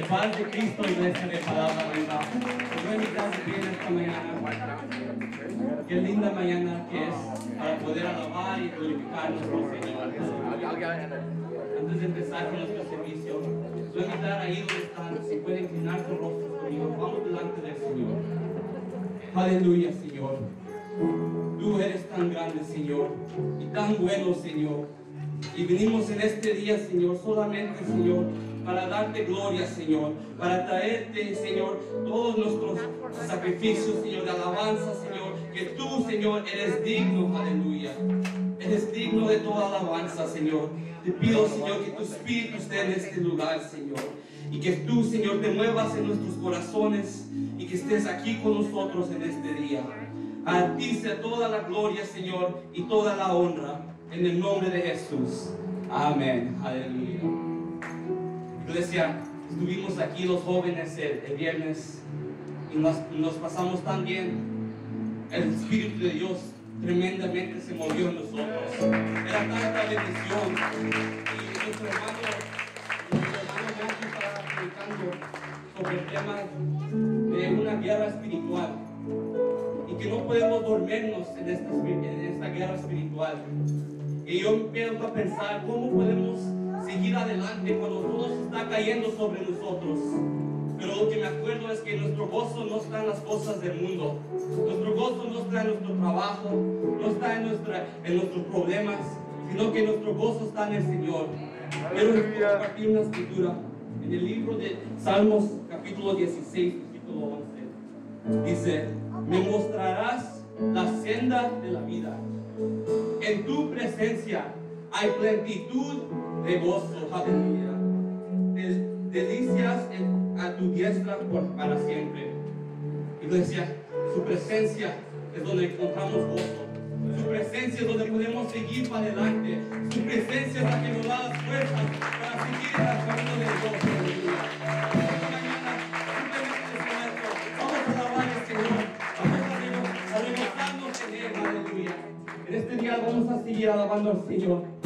paz de Cristo, iglesia de palabra viva. Os voy a invitar de bien esta mañana. Qué linda mañana que es para poder alabar y glorificar a nuestro Señor. Antes de empezar con nuestro servicio, os voy a invitar ahí donde están, si pueden inclinar sus rostros conmigo. Vamos delante del Señor. Aleluya, Señor. Tú eres tan grande, Señor, y tan bueno, Señor. Y venimos en este día, Señor, solamente, Señor, para darte gloria, Señor, para traerte, Señor, todos nuestros sacrificios, Señor, de alabanza, Señor, que tú, Señor, eres digno, aleluya. Eres digno de toda alabanza, Señor. Te pido, Señor, que tu Espíritu esté en este lugar, Señor, y que tú, Señor, te muevas en nuestros corazones y que estés aquí con nosotros en este día. A ti sea toda la gloria, Señor, y toda la honra, en el nombre de Jesús. Amén. Aleluya. Iglesia, estuvimos aquí los jóvenes el viernes y nos pasamos tan bien. El Espíritu de Dios tremendamente se movió en nosotros. Era tanta bendición. Y nuestro hermano Monty estaba predicando sobre el tema de una guerra espiritual y que no podemos dormirnos en esta guerra espiritual. Y yo empiezo a pensar cómo podemos seguir adelante cuando todo se está cayendo sobre nosotros. Pero lo que me acuerdo es que nuestro gozo no está en las cosas del mundo. Nuestro gozo no está en nuestro trabajo, no está en nuestros problemas, sino que nuestro gozo está en el Señor. Quiero compartir una escritura en el libro de Salmos, capítulo 16, versículo 11. Dice: me mostrarás la senda de la vida. En tu presencia hay plenitud de gozo, aleluya. Delicias a tu diestra para siempre. Iglesia, su presencia es donde encontramos gozo. Su presencia es donde podemos seguir para adelante. Su presencia es la que nos da las fuerzas para seguir el camino de Dios, aleluya. Esta mañana, simplemente es esto. Vamos a alabar al Señor. Vamos a regocijarnos en Él, aleluya. En este día vamos a seguir alabando al Señor.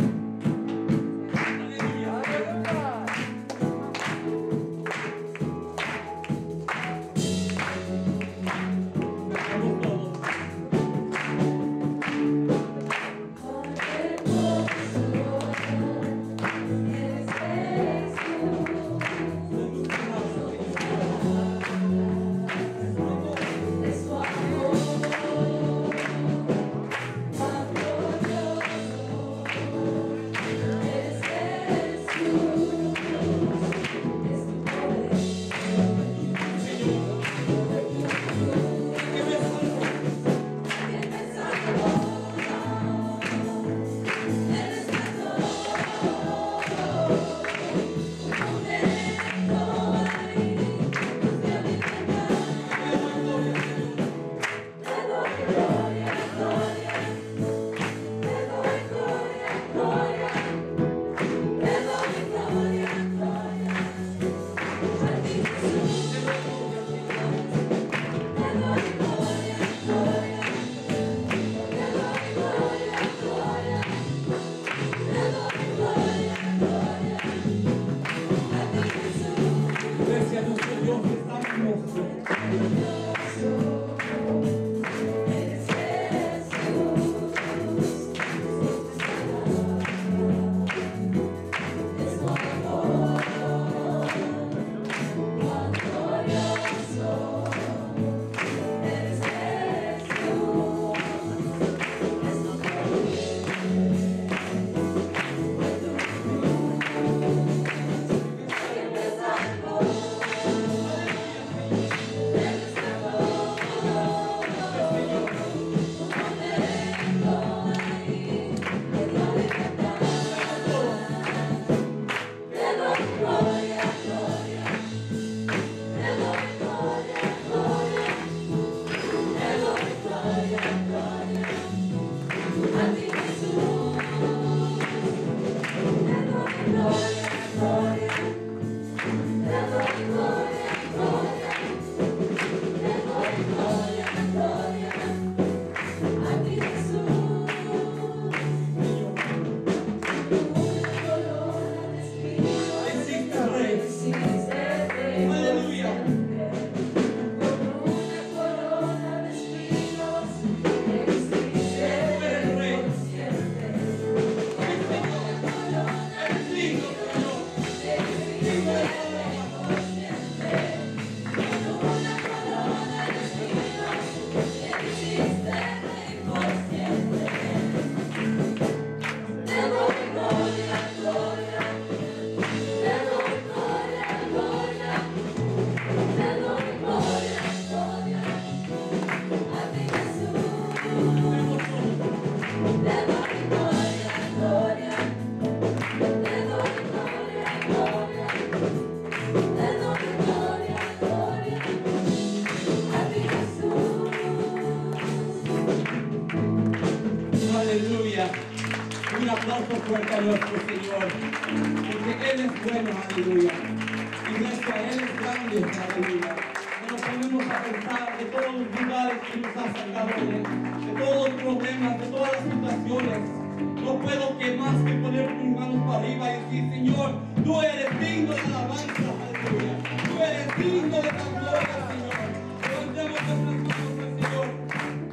fuerte a nuestro Señor, porque Él es bueno, aleluya. Iglesia, Él es grande, aleluya. Nos ponemos a pensar de todos los lugares que nos ha sacado Él, de todos los problemas, de todas las situaciones. No puedo que más que poner mis manos para arriba y decir, Señor, tú eres digno de alabanza, aleluya. Tú eres digno de la gloria, Señor. Levantemos nuestras manos al Señor.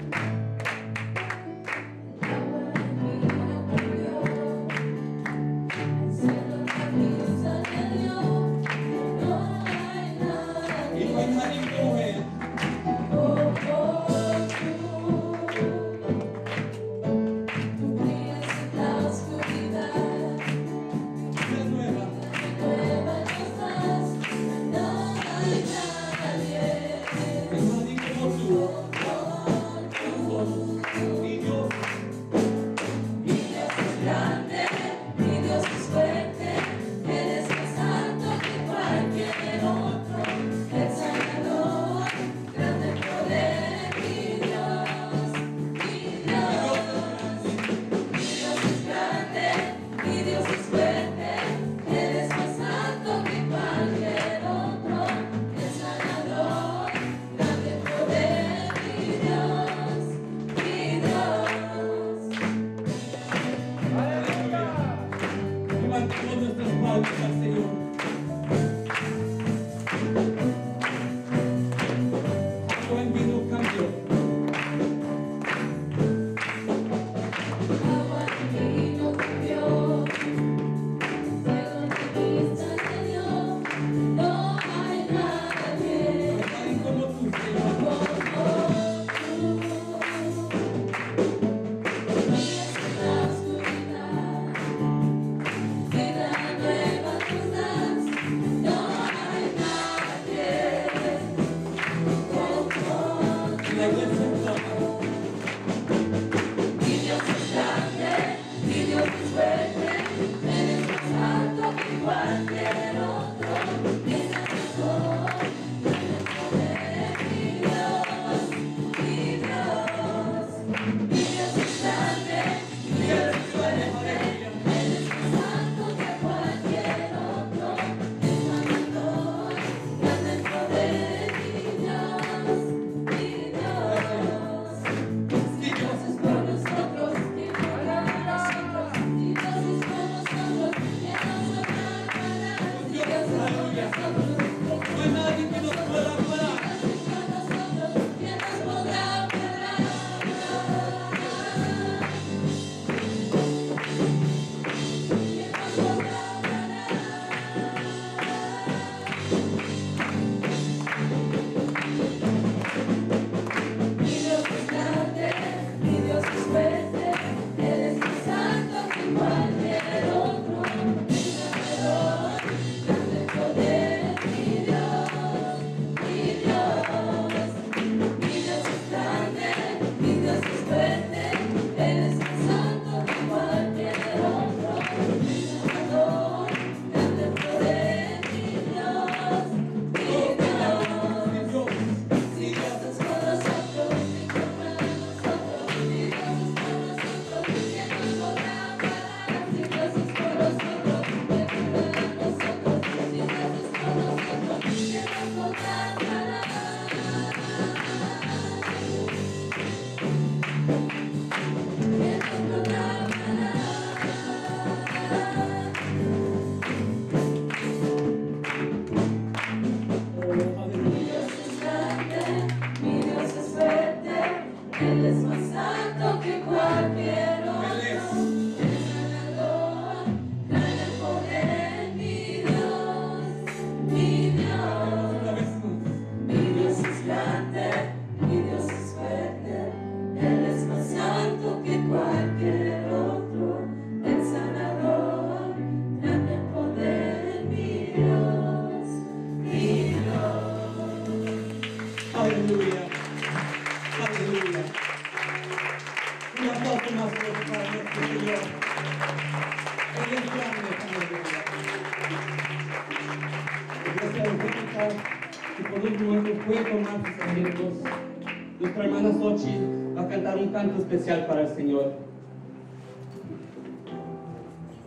Y por último, puede tomar sus asientos. Nuestra hermana Xochitl va a cantar un canto especial para el Señor.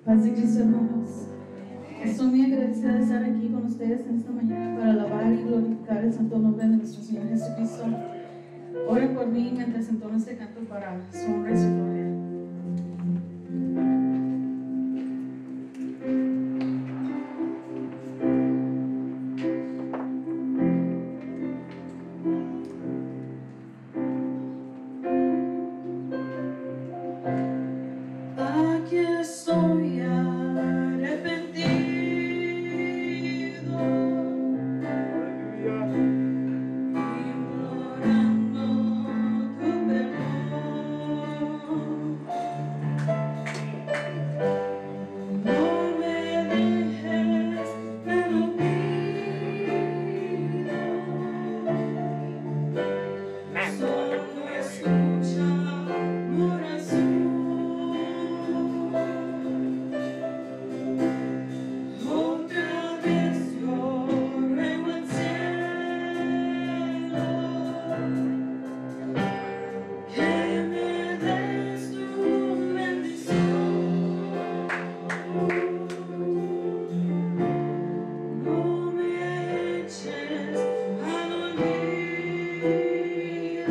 Paz de Cristo, hermanos. Estoy muy agradecida de estar aquí con ustedes en esta mañana para alabar y glorificar el santo nombre de nuestro Señor Jesucristo. Oren por mí mientras entono este canto para su honra y su gloria. Aquí estoy arrepentido, implorando tu perdón. No me dejes, te lo pido. Solo escucha mi oración. Otra vez yo ruego al cielo que me des tu bendición. No me eches al olvido,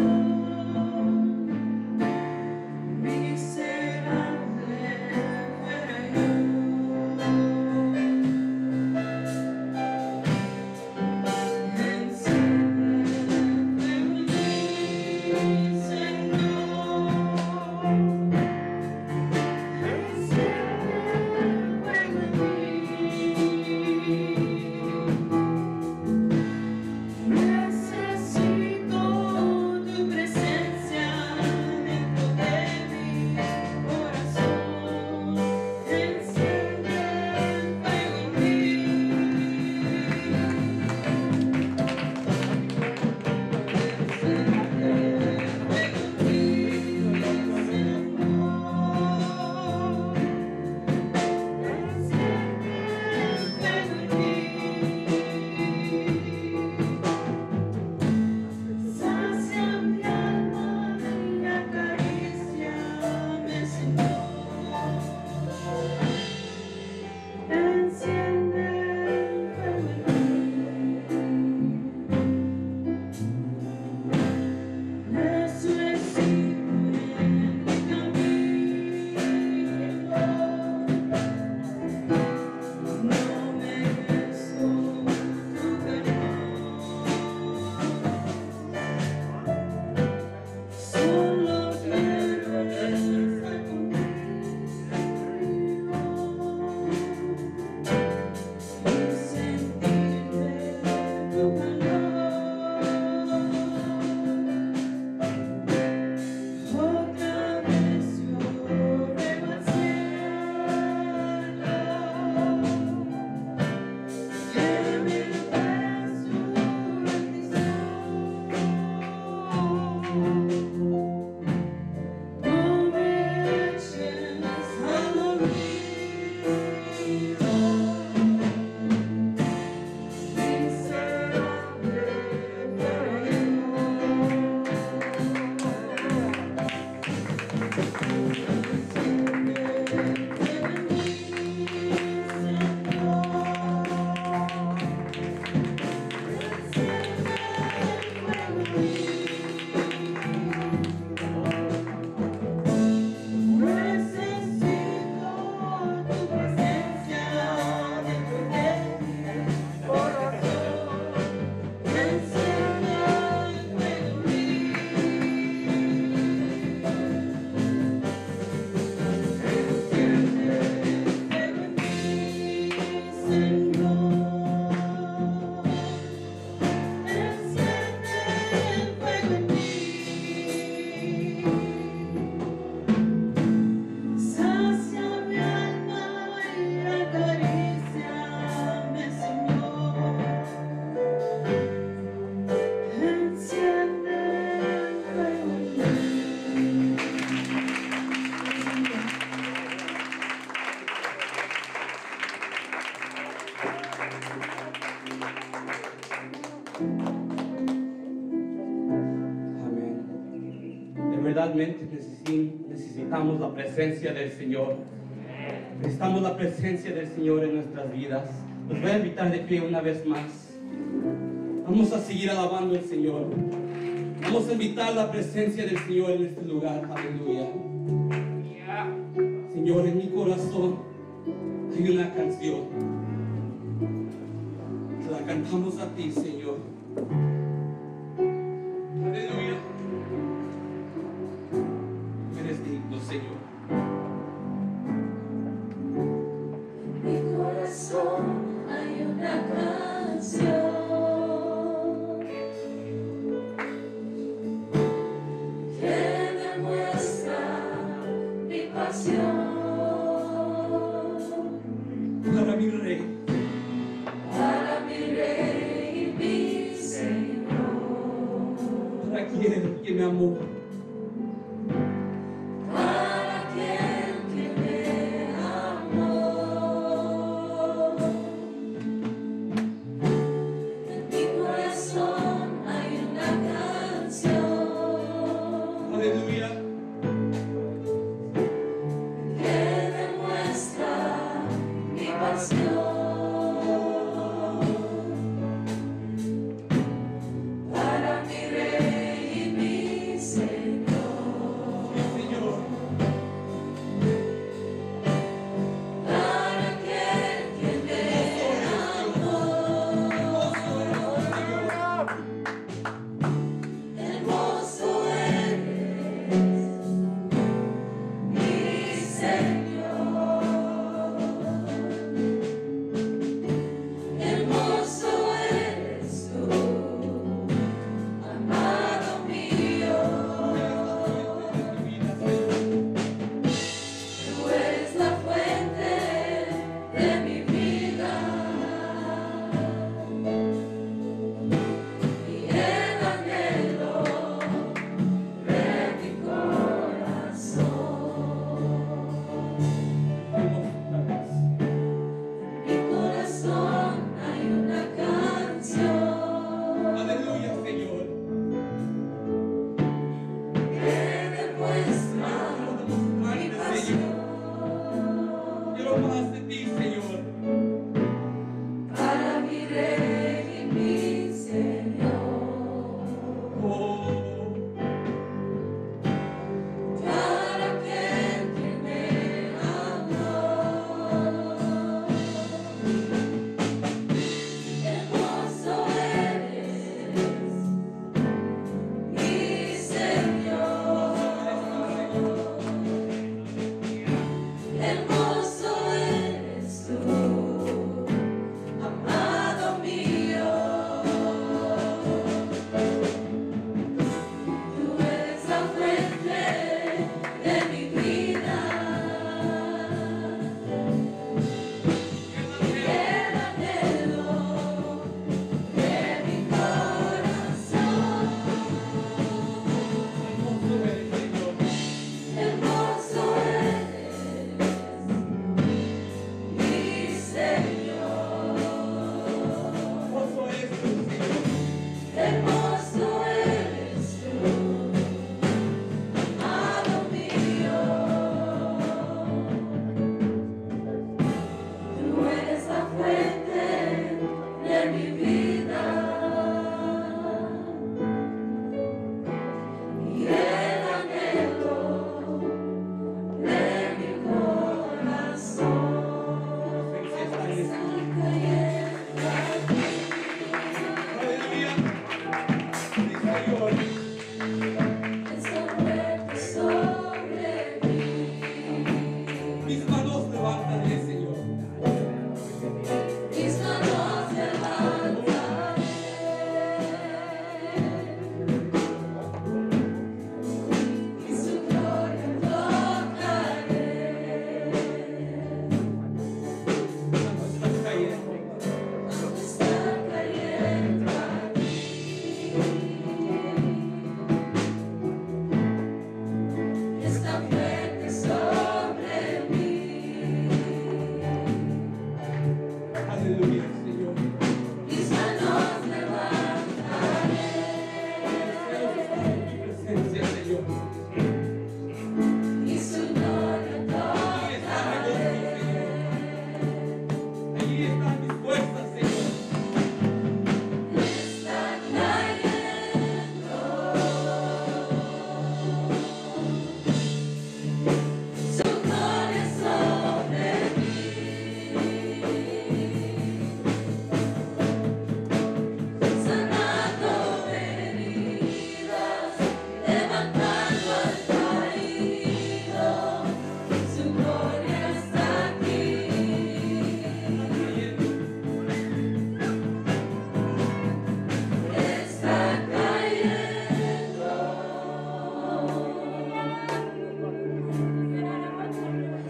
miserable fuera yo. Enciende fuego en mí, Señor. Enciende fuego en mí. Necesito tu presencia dentro de mi corazón. Enciende fuego en mí. Sacia mi alma y acaríciame, Señor. Enciende fuego en mí. Necesito en mi camino. No me merezco tu perdón. Solo quiero estar contigo y sentir tu calor. Otra vez yo ruego al cielo que me des tu bendición. No me eches al olvido, miserable fuera yo. Enciende fuego en mí, Señor. Enciende fuego en mí. Necesito tu presencia dentro de mi corazón. Enciende fuego en mí. Enciende fuego en mí, Señor. Enciende fuego en mí. Sacia mi alma y acaríciame, Señor. Enciende fuego en mí. Amén. De verdadmente necesitamos la presencia del Señor. Necesitamos la presencia del Señor en nuestras vidas. Los voy a invitar de pie una vez más. Vamos a seguir alabando al Señor. Vamos a invitar la presencia del Señor en este lugar. Aleluya. Señor, en mi corazón hay una canción. Te la cantamos a ti, Señor. Aleluya. Eres digno, Señor. Mi corazón hay una canción que demuestra mi pasión Para mi Rey, para mi Rey y mi Señor, para quien que me amó. para aquel que me amó. En mi corazón hay una canción Aleluya. que demuestra mi pasión para mi Rey y mi Señor.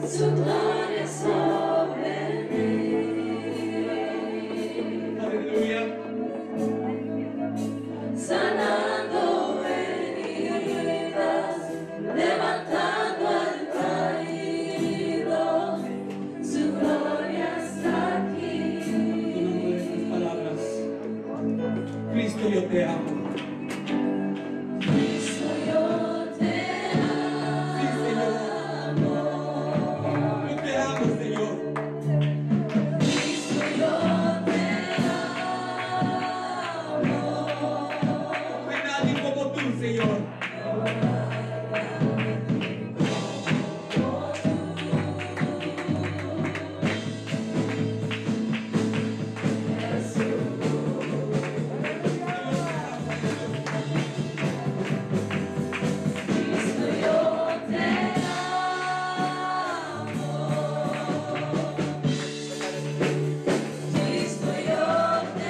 su gloria sobre mí. Aleluya. Sanando heridas, levantando al caído, su gloria está aquí. Tomando estas palabras. Cristo, yo te amo. Cristo, yo te Sí, Señor. amo. Yo te amo, Señor. Cristo, yo te amo. No hay nadie como tú, Señor. Cristo, yo te amo. Cristo, yo te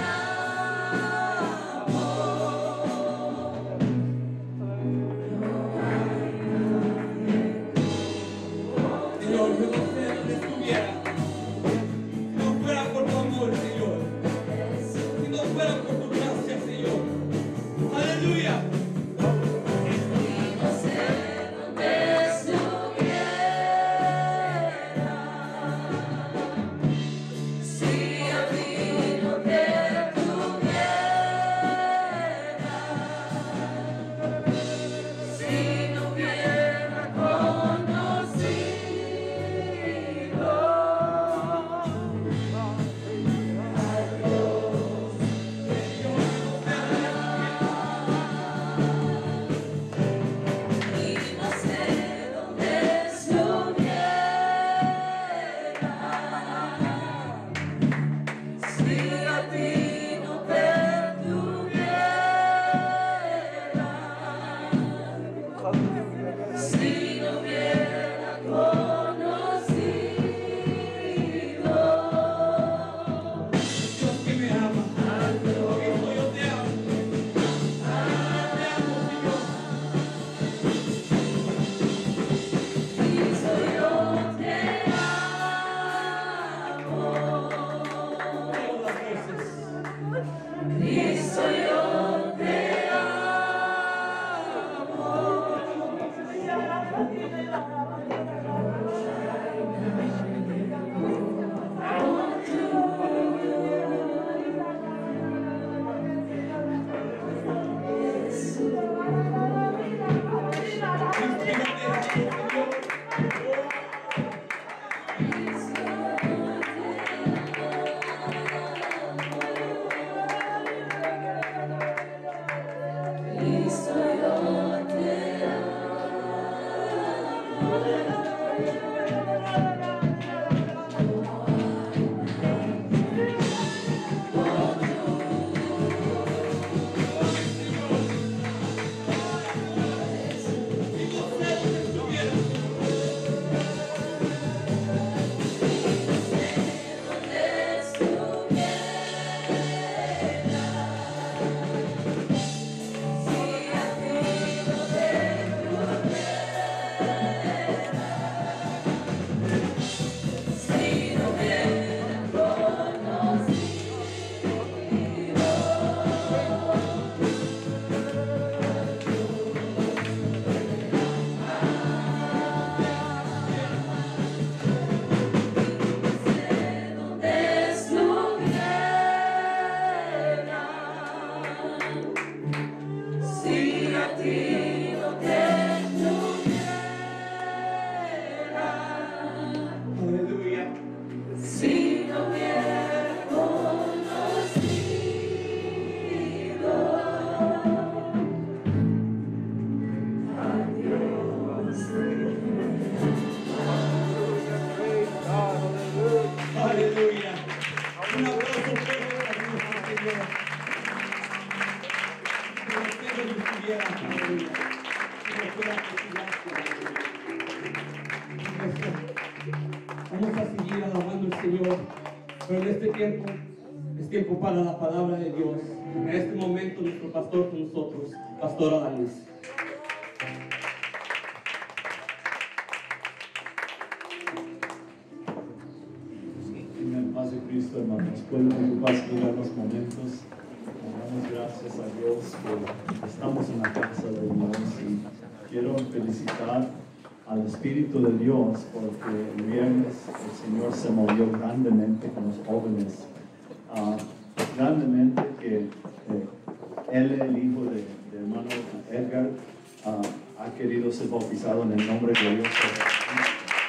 amo. Señor, yo no sé dónde estuviera. Si no fuera por tu amor, Señor. Si no fuera por tu gracia, Señor. Aleluya. No sé dónde estuviera si a mí no te tuviera, si no hubiera conocido a Dios. Y no sé dónde estuviera si a ti no te tuviera, si no hubiera conocido Dios que me ama. Cristo, yo te amo. Te amo, Señor. Cristo, yo te amo. Todas las veces. Cristo, yo te Cristo, yo te amo, Señor. Cristo, yo te Si no sé dónde estuviera. Si a ti no te tuviera, Aleluya. si no hubiera conocido a Dios. Aleluya. Un aplauso fuerte para nuestro Señor. Que los cielos estuvieran, aleluya. Que no fuera por su gracia, aleluya. Vamos a seguir alabando al Señor. Pero en este tiempo es tiempo para la palabra de Dios. En este momento nuestro pastor con nosotros, Pastor Adames. Jesucristo, hermanos, pueden ocuparse de los momentos. Damos gracias a Dios que estamos en la casa de Dios, y quiero felicitar al Espíritu de Dios porque el viernes el Señor se movió grandemente con los jóvenes, grandemente que él, el hijo de hermano Edgar, ha querido ser bautizado en el nombre glorioso de Jesús.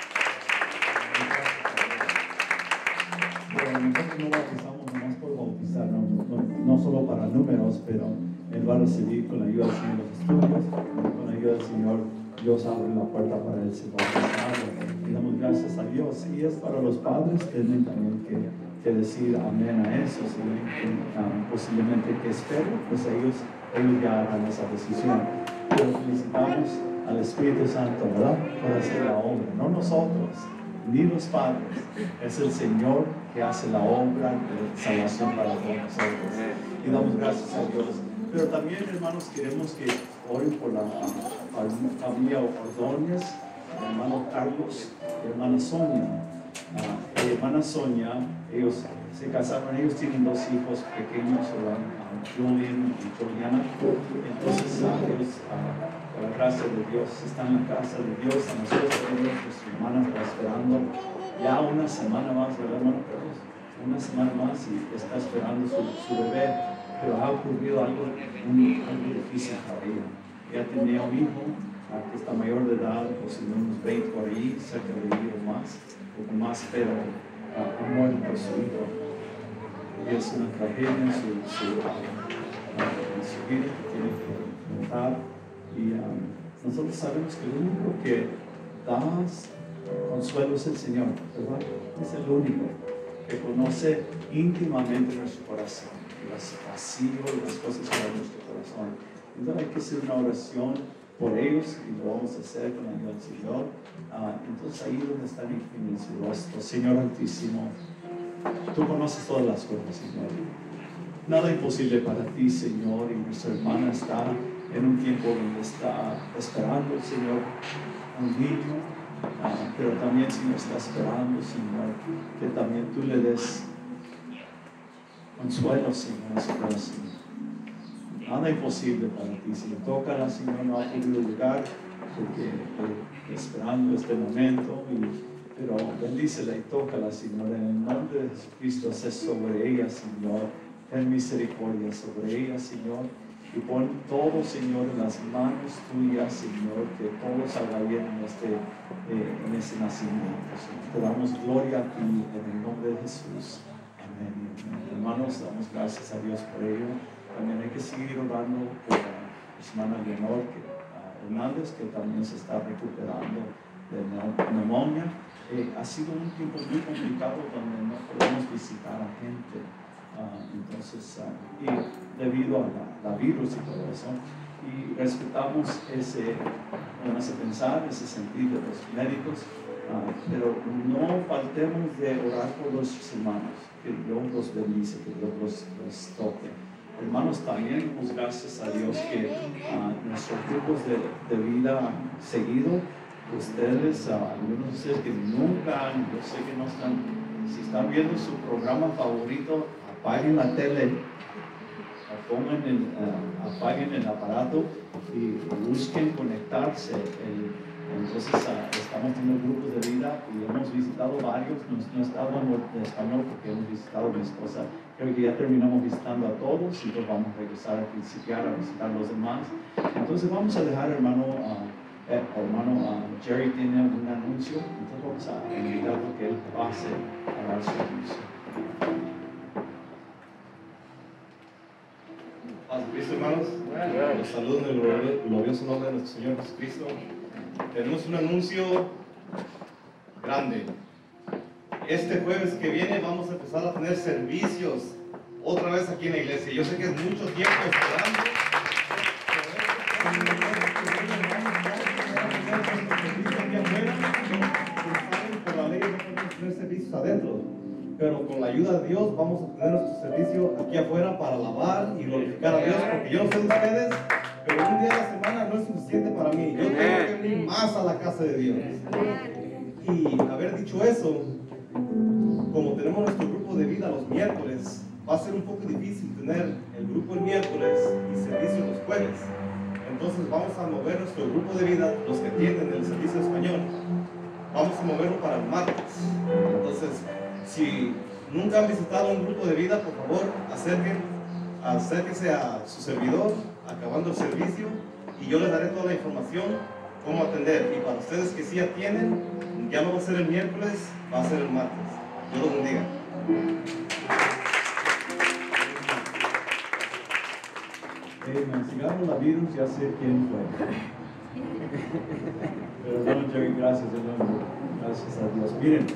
Pero nosotros no bautizamos nomás por bautizar, no solo para números, pero él va a recibir con la ayuda del Señor los estudios, con la ayuda del Señor Dios abre la puerta para él ser bautizado, y damos gracias a Dios. Y es para los padres, tienen también que decir amén a eso, posiblemente que esperen, pues ellos ya harán esa decisión. Pero felicitamos al Espíritu Santo, ¿verdad?, por hacer la obra, no nosotros ni los padres, es el Señor que hace la obra de salvación para todos nosotros, y damos gracias a Dios. Pero también, hermanos, queremos que oren por la familia Ordóñez, el hermano Carlos y hermana Sonia. Hermana Sonia, ellos se casaron, ellos tienen dos hijos pequeños, Julian y Juliana. Entonces ellos, por la gracia de Dios, están en la casa de Dios. A nosotros tenemos, pues, su hermana está esperando ya una semana más, ¿verdad, hermano Carlos? Una semana más, y está esperando su bebé, pero ha ocurrido algo difícil para ella. Ella tenía un hijo que está mayor de edad, posiblemente unos 20 por ahí, cerca de ahí o más, pero ha muerto su hijo. Y es una tragedia en su vida que tiene que enfrentar. Y nosotros sabemos que lo único que da consuelo es el Señor, ¿verdad? Es el único que conoce íntimamente nuestro corazón, los vacíos, las cosas que hay en nuestro corazón. Entonces hay que hacer una oración por ellos, y lo vamos a hacer con la ayuda del Señor. Entonces ahí donde están en su rostro, Señor Altísimo, tú conoces todas las cosas, Señor. Nada imposible para ti, Señor, y nuestra hermana está en un tiempo donde está esperando, Señor, un niño, pero también, Señor, está esperando, Señor, que también tú le des consuelo, Señor, en su corazón. Nada imposible para ti, Señor. Tócala, Señor, no ha podido llegar porque esperando este momento, pero bendícela y tócala, Señor, en el nombre de Jesucristo. Sé sobre ella, Señor, ten misericordia sobre ella, Señor, y pon todo, Señor, en las manos tuyas, Señor, que todo salga bien en este nacimiento, Señor. Te damos gloria a ti en el nombre de Jesús. Amén. Hermanos, damos gracias a Dios por ello. También hay que seguir orando por la hermana Leonor Hernández, que también se está recuperando de neumonía. Ha sido un tiempo muy complicado donde no podemos visitar a gente. Y debido a la virus y todo eso, y respetamos ese pensar, ese sentir de los médicos, pero no faltemos de orar por nuestros hermanos, que Dios los bendice, que Dios los toque. Hermanos, también damos gracias a Dios que nuestros grupos de vida seguido, ustedes, algunos de ustedes que nunca, yo sé que no están, si están viendo su programa favorito, apaguen la tele, apaguen el aparato y busquen conectarse. Entonces estamos teniendo grupos de vida y hemos visitado varios, no he estado en español porque hemos visitado a mi esposa, creo que ya terminamos visitando a todos y pues vamos a regresar a principiar a visitar a los demás. Entonces vamos a dejar, hermano Jerry tiene un anuncio, entonces vamos a invitarlo que él pase a dar su anuncio. Paz de Cristo, hermanos. Los saludo en el glorioso nombre de nuestro Señor Jesucristo. Tenemos un anuncio grande. Este jueves que viene vamos a empezar a tener servicios otra vez aquí en la iglesia. Yo sé que es mucho tiempo esperando. Por la ley no podemos tener servicios adentro, pero con la ayuda de Dios vamos a tener nuestro servicio aquí afuera para alabar y glorificar a Dios, porque yo no sé de ustedes, pero un día a la semana no es suficiente para mí. Yo tengo que venir más a la casa de Dios. Y haber dicho eso, como tenemos nuestro grupo de vida los miércoles, va a ser un poco difícil tener el grupo el miércoles y servicio los jueves. Entonces vamos a mover nuestro grupo de vida, los que tienen el servicio español, vamos a moverlo para el martes. Entonces, si nunca han visitado un grupo de vida, por favor, acérquense a su servidor, acabando el servicio, y yo les daré toda la información, cómo atender. Y para ustedes que sí atienden, ya no va a ser el miércoles, va a ser el martes. Dios los bendiga. Si gano la virus, ya sé quién fue. Pero no, Jerry, gracias, hermano. Gracias a Dios. Miren,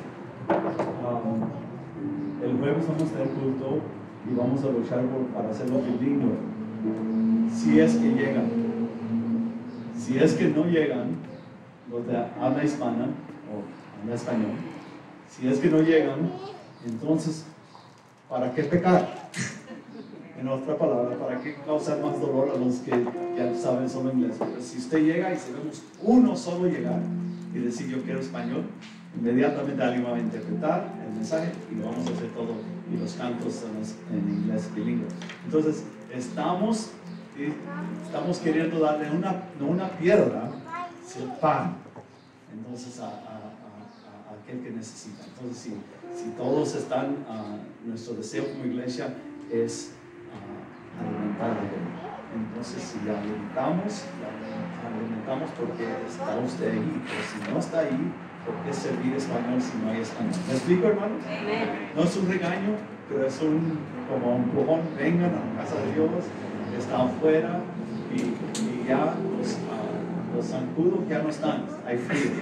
el jueves vamos a tener culto y vamos a luchar para hacerlo bilingüe. Si es que llegan. Si es que no llegan, los de habla hispana o habla español, si es que no llegan, entonces, ¿para qué pecar? En otra palabra, ¿para qué causar más dolor a los que ya saben solo inglés? Pero si usted llega y si vemos uno solo llegar y decir yo quiero español, inmediatamente alguien va a interpretar el mensaje y lo vamos a hacer todo, y los cantos son en inglés bilingüe. Entonces, estamos queriendo darle no una piedra, sino pan, entonces a aquel que necesita. Entonces, si todos están, nuestro deseo como iglesia es alimentar a él. Entonces, si le alimentamos porque está usted ahí, pero si no está ahí, ¿por qué servir español si no hay español? ¿Me explico, hermanos? No es un regaño, pero es como un empujón. Vengan a la casa de Dios, está afuera, y ya los zancudos ya no están, hay frío.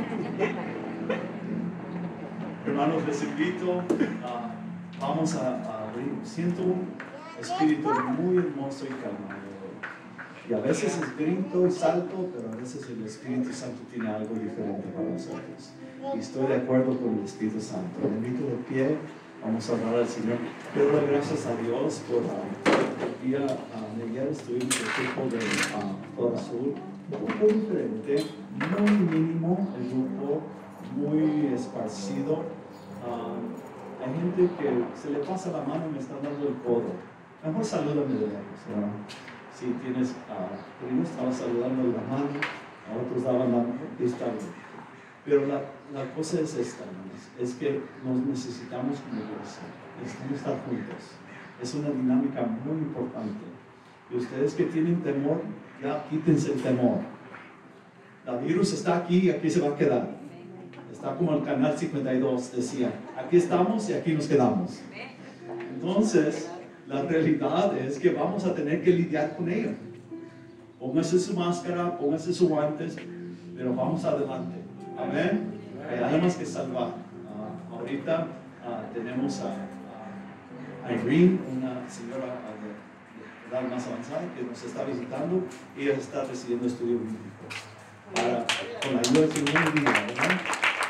Hermanos, les invito, vamos a abrir. Siento un espíritu muy hermoso y calmado. Y a veces es grito y salto, pero a veces el Espíritu Santo tiene algo diferente para nosotros. Y estoy de acuerdo con el Espíritu Santo. Me invito de pie, vamos a orar al Señor. Quiero dar gracias a Dios por el día de ayer. Estuvimos en el grupo de Flor Azul, un poco diferente, muy mínimo el grupo, muy esparcido. Hay gente que se le pasa la mano y me están dando el codo. Mejor salúdame de lejos, ¿verdad? Si tienes, primero estaba saludando la mano, a otros daban la mano, y está bien. Pero la cosa es esta, hermanos, es que nos necesitamos como iglesia, necesitamos estar juntos. Es una dinámica muy importante. Y ustedes que tienen temor, ya quítense el temor. La virus está aquí y aquí se va a quedar. Está como el canal 52 decía, aquí estamos y aquí nos quedamos. Entonces, la realidad es que vamos a tener que lidiar con ello. Póngase su máscara, póngase sus guantes, pero vamos adelante. Amén. Hay almas que salvar. Ahorita tenemos a Irene, una señora de edad más avanzada que nos está visitando, y ella está recibiendo estudio bíblico con la ayuda del Señor y ¿verdad?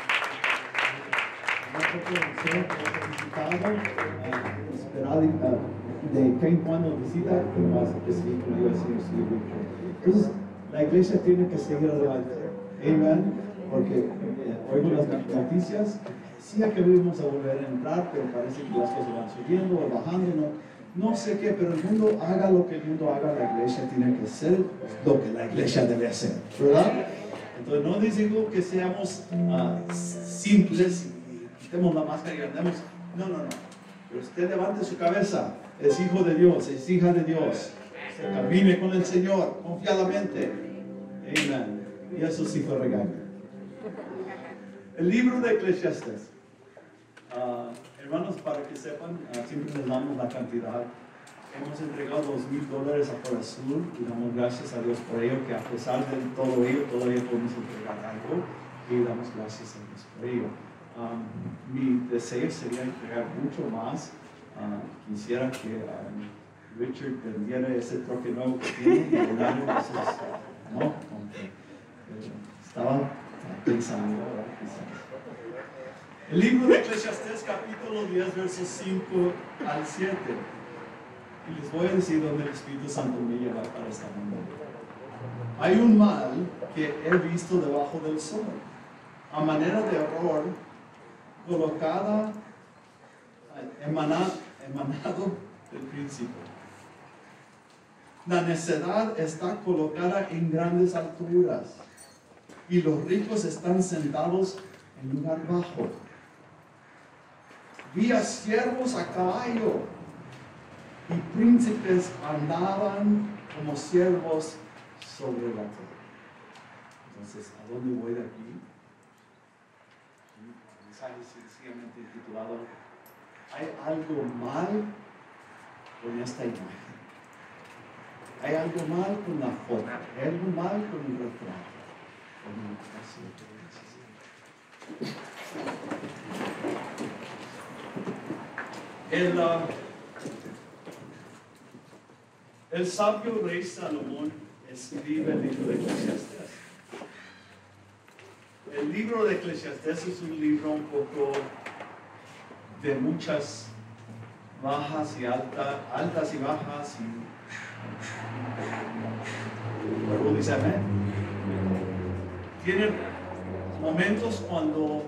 De que en cuando visita, que vas a recibir con ayuda del Señor. Entonces, la iglesia tiene que seguir adelante. Amén. Porque oigo las noticias, decía que íbamos a volver a entrar, pero parece que las cosas van subiendo o bajando, no sé qué, pero el mundo haga lo que el mundo haga, la iglesia tiene que hacer lo que la iglesia debe hacer, ¿verdad? Entonces no digo que seamos simples y quitemos la máscara y andemos, no, pero usted levante su cabeza, es hijo de Dios, es hija de Dios, se camine con el Señor confiadamente, amén, y eso sí fue regaño. El libro de Eclesiastes, hermanos, para que sepan, siempre les damos la cantidad. Hemos entregado $2,000 a Flor Azul y damos gracias a Dios por ello, que a pesar de todo ello, todavía podemos entregar algo, y damos gracias a Dios por ello. Mi deseo sería entregar mucho más. Quisiera que Richard vendiera ese troque nuevo que tiene y donarlo, ¿no? Estaba pensando. El libro de Eclesiastés, capítulo 10, versos 5 al 7. Y les voy a decir dónde el Espíritu Santo me lleva para esta mañana. Hay un mal que he visto debajo del sol, a manera de error, colocada emanado del principio. La necedad está colocada en grandes alturas y los ricos están sentados en lugar bajo. Vi a siervos a caballo y príncipes andaban como siervos sobre la tierra. Entonces, ¿a dónde voy de aquí? El mensaje sencillamente titulado ¿hay algo mal con esta imagen? ¿Hay algo mal con la foto? ¿Hay algo mal con el retrato? El sabio rey Salomón escribe el libro de Eclesiastés. El libro de Eclesiastés es un libro un poco de muchas bajas y altas y bajas. Luego dice amén. Tiene momentos cuando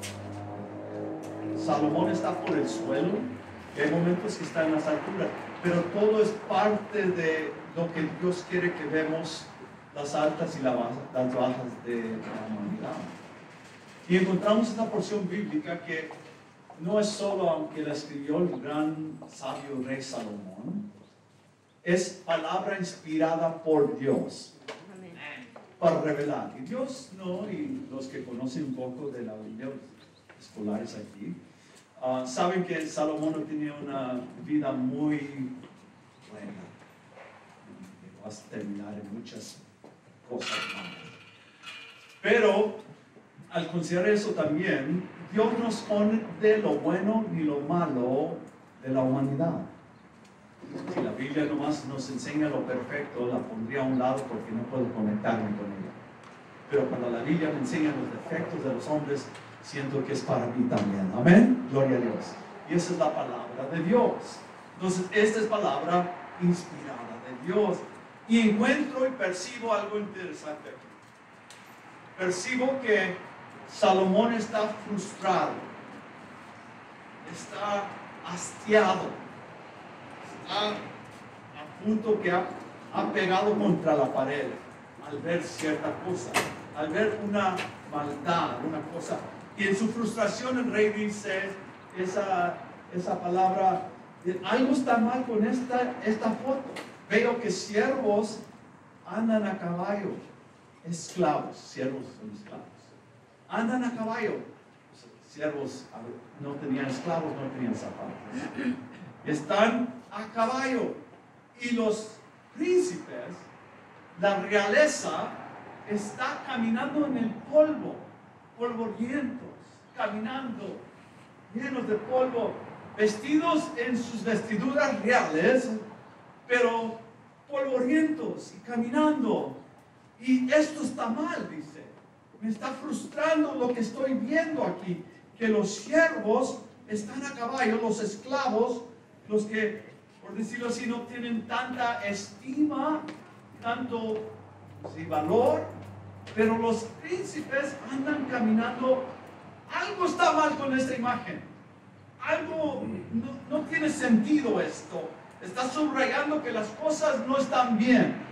Salomón está por el suelo, y hay momentos que está en las alturas, pero todo es parte de lo que Dios quiere que vemos, las altas y las bajas de la humanidad. Y encontramos esta porción bíblica que no es solo, aunque la escribió el gran sabio rey Salomón, es palabra inspirada por Dios para revelar. Y Dios no, y los que conocen un poco de la Biblia, los escolares aquí, saben que Salomón no tenía una vida muy buena. Llegó a terminar en muchas cosas malas. Pero al considerar eso también, Dios no esconde de lo bueno ni lo malo de la humanidad. Si la Biblia nomás nos enseña lo perfecto, la pondría a un lado porque no puedo conectarme con ella. Pero cuando la Biblia me enseña los defectos de los hombres, siento que es para mí también. Amén. Gloria a Dios. Y esa es la palabra de Dios. Entonces, esta es palabra inspirada de Dios. Y encuentro y percibo algo interesante aquí. Percibo que Salomón está frustrado, está hastiado, está a punto que ha pegado contra la pared al ver cierta cosa, al ver una maldad, una cosa. Y en su frustración el rey dice esa palabra, algo está mal con esta foto. Veo que siervos andan a caballo, esclavos, siervos son esclavos. Andan a caballo. Los siervos no tenían esclavos, no tenían zapatos. Están a caballo. Y los príncipes, la realeza, está caminando en el polvo, polvorientos, caminando, llenos de polvo, vestidos en sus vestiduras reales, pero polvorientos y caminando. Y esto está mal, dice. Me está frustrando lo que estoy viendo aquí, que los siervos están a caballo, los esclavos, los que, por decirlo así, no tienen tanta estima, tanto valor, pero los príncipes andan caminando. Algo está mal con esta imagen. Algo no tiene sentido esto. Está subrayando que las cosas no están bien.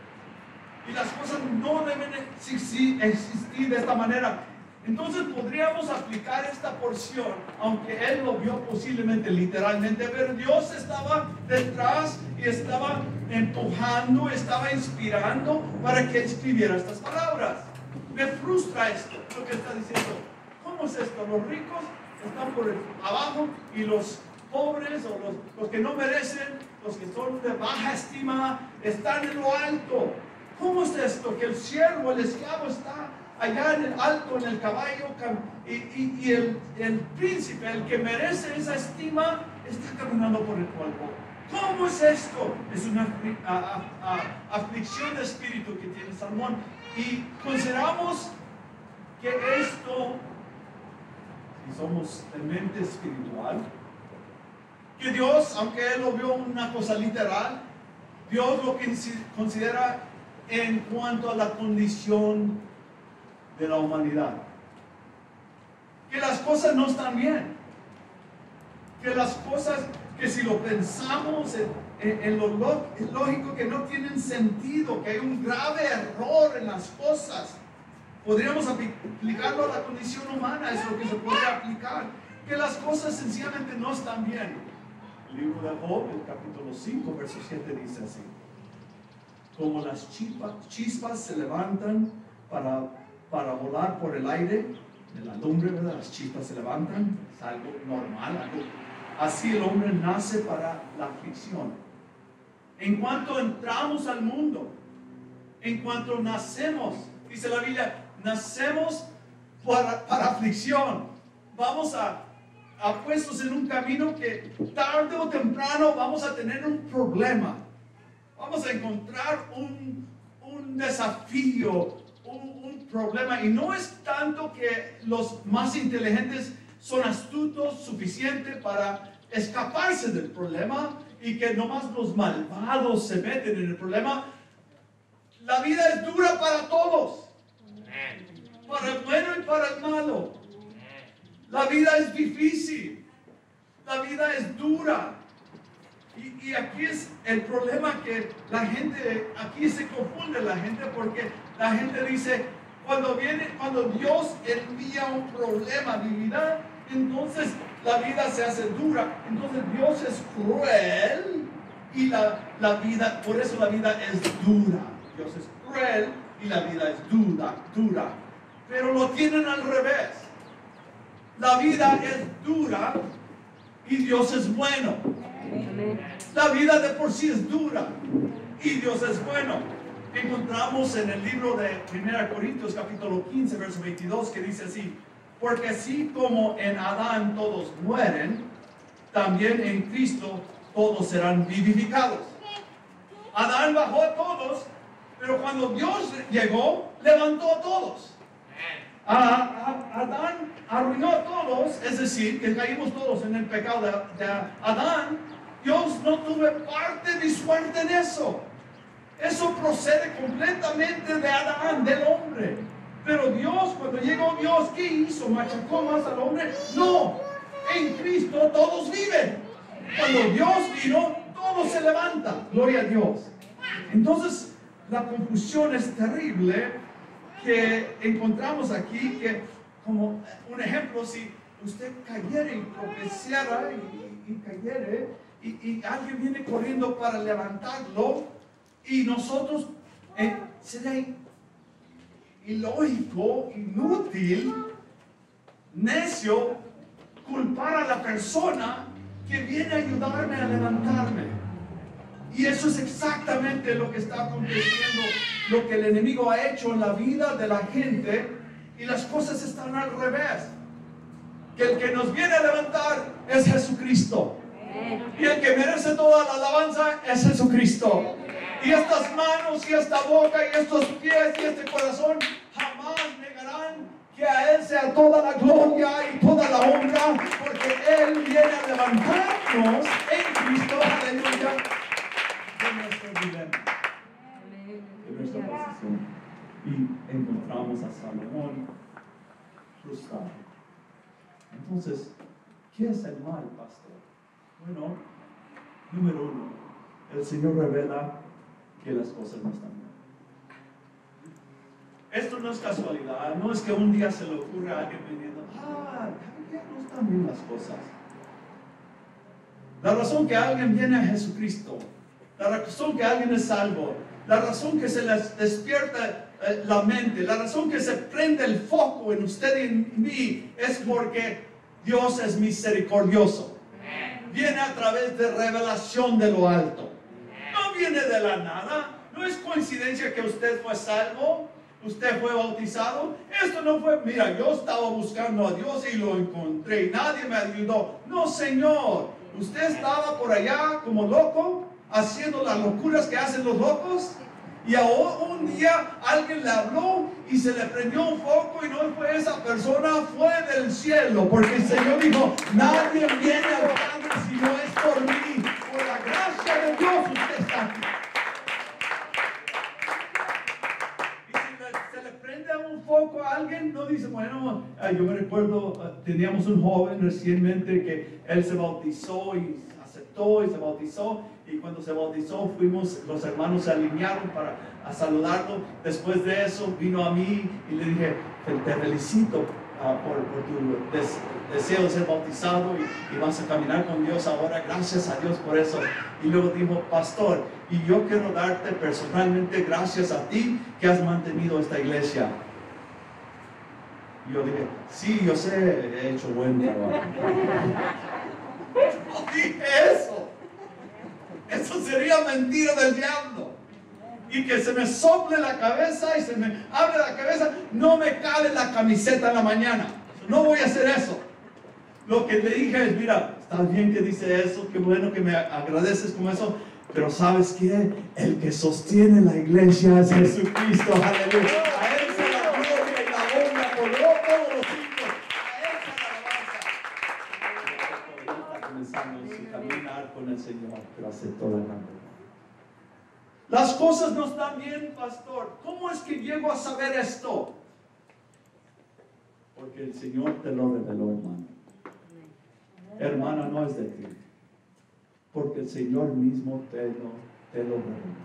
Y las cosas no deben existir de esta manera. Entonces podríamos aplicar esta porción, aunque él lo vio posiblemente literalmente, pero Dios estaba detrás y estaba empujando, estaba inspirando para que escribiera estas palabras. Me frustra esto, lo que está diciendo. ¿Cómo es esto? Los ricos están por abajo y los pobres o los que no merecen, los que son de baja estima, están en lo alto. ¿Cómo es esto? Que el siervo, el esclavo está allá en el alto, en el caballo, y el príncipe, el que merece esa estima, está caminando por el polvo. ¿Cómo es esto? Es una aflicción de espíritu que tiene Salomón. Y consideramos que esto, si somos de mente espiritual, que Dios, aunque él lo vio una cosa literal, Dios lo considera en cuanto a la condición de la humanidad, que las cosas no están bien, que las cosas que si lo pensamos en lo lógico, que no tienen sentido, que hay un grave error en las cosas. Podríamos aplicarlo a la condición humana, es lo que se puede aplicar, que las cosas sencillamente no están bien. El libro de Job, el capítulo 5, verso 7 dice así: como las chispas se levantan para volar por el aire, de la lumbre, ¿verdad? Las chispas se levantan, es algo normal, así el hombre nace para la aflicción. En cuanto entramos al mundo, en cuanto nacemos, dice la Biblia, nacemos para aflicción. Vamos a puestos en un camino que tarde o temprano vamos a tener un problema. Vamos a encontrar un desafío, un problema. Y no es tanto que los más inteligentes son astutos suficientes para escaparse del problema y que nomás los malvados se meten en el problema. La vida es dura para todos, para el bueno y para el malo. La vida es difícil, la vida es dura. Y aquí es el problema, que la gente, aquí se confunde la gente, porque la gente dice, cuando Dios envía un problema a mi vida, entonces la vida se hace dura. Entonces Dios es cruel y la vida, por eso la vida es dura. Dios es cruel y la vida es dura. Pero lo tienen al revés. La vida es dura y Dios es bueno. La vida de por sí es dura y Dios es bueno. Encontramos en el libro de 1 Corintios capítulo 15 verso 22 que dice así: porque así como en Adán todos mueren, también en Cristo todos serán vivificados. Adán bajó a todos, pero cuando Dios llegó, levantó a todos. Adán arruinó a todos, es decir, que caímos todos en el pecado de Adán. Dios no tuvo parte ni suerte en eso. Eso procede completamente de Adán, del hombre. Pero Dios, cuando llegó Dios, ¿qué hizo? ¿Machacó más al hombre? No. En Cristo todos viven. Cuando Dios vino, todo se levanta. Gloria a Dios. Entonces, la confusión es terrible que encontramos aquí, que como un ejemplo, si usted cayera y tropezara y cayera, y alguien viene corriendo para levantarlo, y nosotros sería ilógico, inútil, necio, culpar a la persona que viene a ayudarme a levantarme. Y eso es exactamente lo que está aconteciendo, lo que el enemigo ha hecho en la vida de la gente, y las cosas están al revés. Que el que nos viene a levantar es Jesucristo. Y el que merece toda la alabanza es Jesucristo. Y estas manos y esta boca y estos pies y este corazón jamás negarán que a Él sea toda la gloria y toda la honra, porque Él viene a levantarnos en Cristo, aleluya, de nuestro dilema, de nuestra posición. Y encontramos a Salomón frustrado. Entonces, ¿qué es el mal, pastor? Bueno, número uno, el Señor revela que las cosas no están bien. Esto no es casualidad, no es que un día se le ocurra a alguien diciendo, no están bien las cosas. La razón que alguien viene a Jesucristo, la razón que alguien es salvo, la razón que se les despierta la mente, la razón que se prende el foco en usted y en mí, es porque Dios es misericordioso. Viene a través de revelación de lo alto. No viene de la nada. No es coincidencia que usted fue salvo, usted fue bautizado. Esto no fue, mira, yo estaba buscando a Dios y lo encontré y nadie me ayudó. No, Señor. Usted estaba por allá como loco, haciendo las locuras que hacen los locos. Y ahora un día alguien le habló y se le prendió un foco, y no fue esa persona, fue del cielo. Porque el Señor dijo, nadie viene al Padre si no es por mí. Por la gracia de Dios usted está aquí. Y si se le prende un foco a alguien, no dice, bueno, Yo me recuerdo, teníamos un joven recientemente que él se bautizó y aceptó y se bautizó. Y cuando se bautizó, los hermanos se alinearon para saludarlo. Después de eso, vino a mí y le dije, te felicito por tu deseo de ser bautizado y vas a caminar con Dios ahora. Gracias a Dios por eso. Y luego dijo, pastor, y yo quiero darte personalmente gracias a ti que has mantenido esta iglesia. Y yo dije, sí, yo sé, he hecho buen trabajo. No dije eso. Eso sería mentira del diablo. Y que se me sople la cabeza y se me abre la cabeza, no me cabe la camiseta en la mañana. No voy a hacer eso. Lo que le dije es, mira, está bien que dice eso, qué bueno que me agradeces con eso, pero ¿sabes qué? El que sostiene la iglesia es Jesucristo. Aleluya. A Él se la gloria y la honra por todos los siglos. A Él se la alabanza. Está comenzando su caminar con el Señor, pero aceptó la gran. Las cosas no están bien, pastor. ¿Cómo es que llego a saber esto? Porque el Señor te lo reveló, hermano. Hermana, no es de ti. Porque el Señor mismo te lo reveló.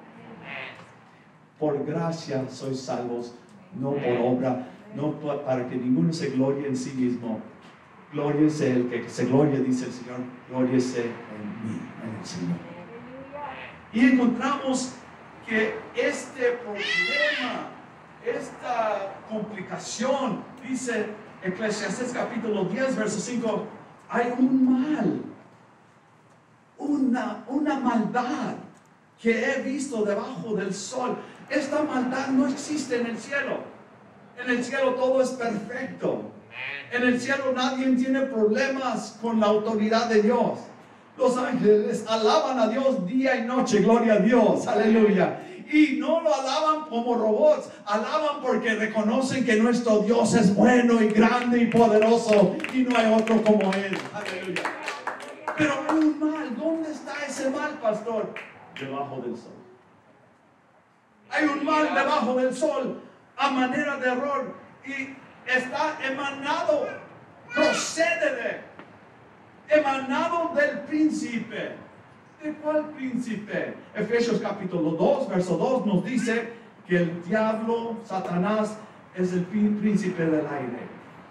Por gracia sois salvos, no por obra, no para que ninguno se glorie en sí mismo. Glóriese el que se glorie, dice el Señor, glóriese en mí, en el Señor. Y encontramos que este problema, esta complicación, dice Eclesiastés capítulo 10, verso 5, hay un mal, una maldad que he visto debajo del sol. Esta maldad no existe en el cielo. En el cielo todo es perfecto. En el cielo nadie tiene problemas con la autoridad de Dios. Los ángeles alaban a Dios día y noche, gloria a Dios, aleluya. Y no lo alaban como robots, alaban porque reconocen que nuestro Dios es bueno y grande y poderoso y no hay otro como Él, aleluya. Pero hay un mal. ¿Dónde está ese mal, pastor? Debajo del sol. Hay un mal debajo del sol a manera de error y está emanado, procede emanado del príncipe. ¿De cuál príncipe? Efesios capítulo 2, verso 2 nos dice que el diablo, Satanás, es el príncipe del aire.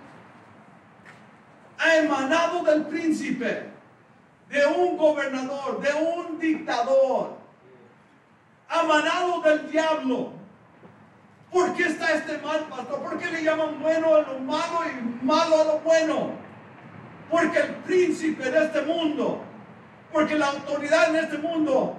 Ha emanado del príncipe, de un gobernador, de un dictador. Ha emanado del diablo. ¿Por qué está este mal, pastor? ¿Por qué le llaman bueno a lo malo y malo a lo bueno? Porque el príncipe de este mundo, porque la autoridad en este mundo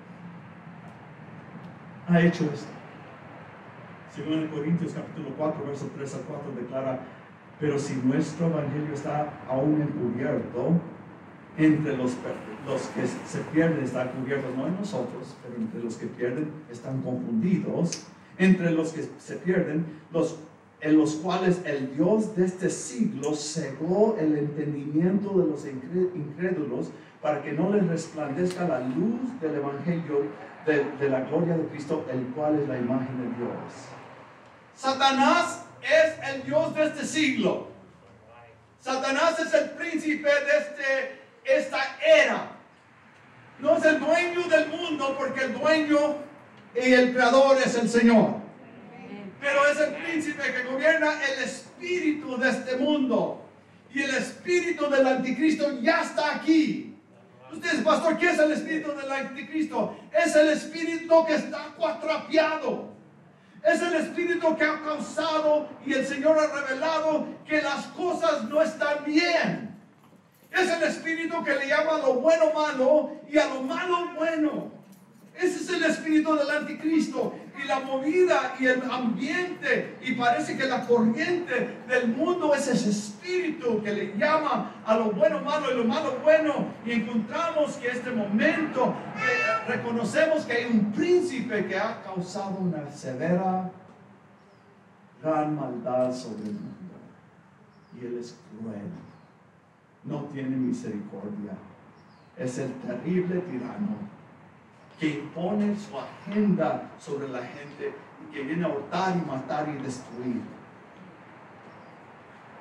ha hecho esto. Según en Corintios capítulo 4, verso 3 al 4 declara, pero si nuestro evangelio está aún encubierto, entre los que se pierden están cubiertos, no en nosotros, pero entre los que pierden están confundidos, entre los que se pierden, en los cuales el Dios de este siglo cegó el entendimiento de los incrédulos para que no les resplandezca la luz del evangelio de la gloria de Cristo, el cual es la imagen de Dios. Satanás es el Dios de este siglo. Satanás es el príncipe de esta era. No es el dueño del mundo, porque el dueño y el creador es el Señor. Pero es el príncipe que gobierna el espíritu de este mundo. Y el espíritu del anticristo ya está aquí. Ustedes, pastor, ¿qué es el espíritu del anticristo? Es el espíritu que está cuatrapeado. Es el espíritu que ha causado y el Señor ha revelado que las cosas no están bien. Es el espíritu que le llama a lo bueno malo y a lo malo bueno. Ese es el espíritu del anticristo. Y la movida y el ambiente y parece que la corriente del mundo es ese espíritu que le llama a lo bueno malo y lo malo bueno. Y encontramos que este momento reconocemos que hay un príncipe que ha causado una severa, gran maldad sobre el mundo. Y él es cruel. No tiene misericordia. Es el terrible tirano que impone su agenda sobre la gente y que viene a hurtar y matar y destruir.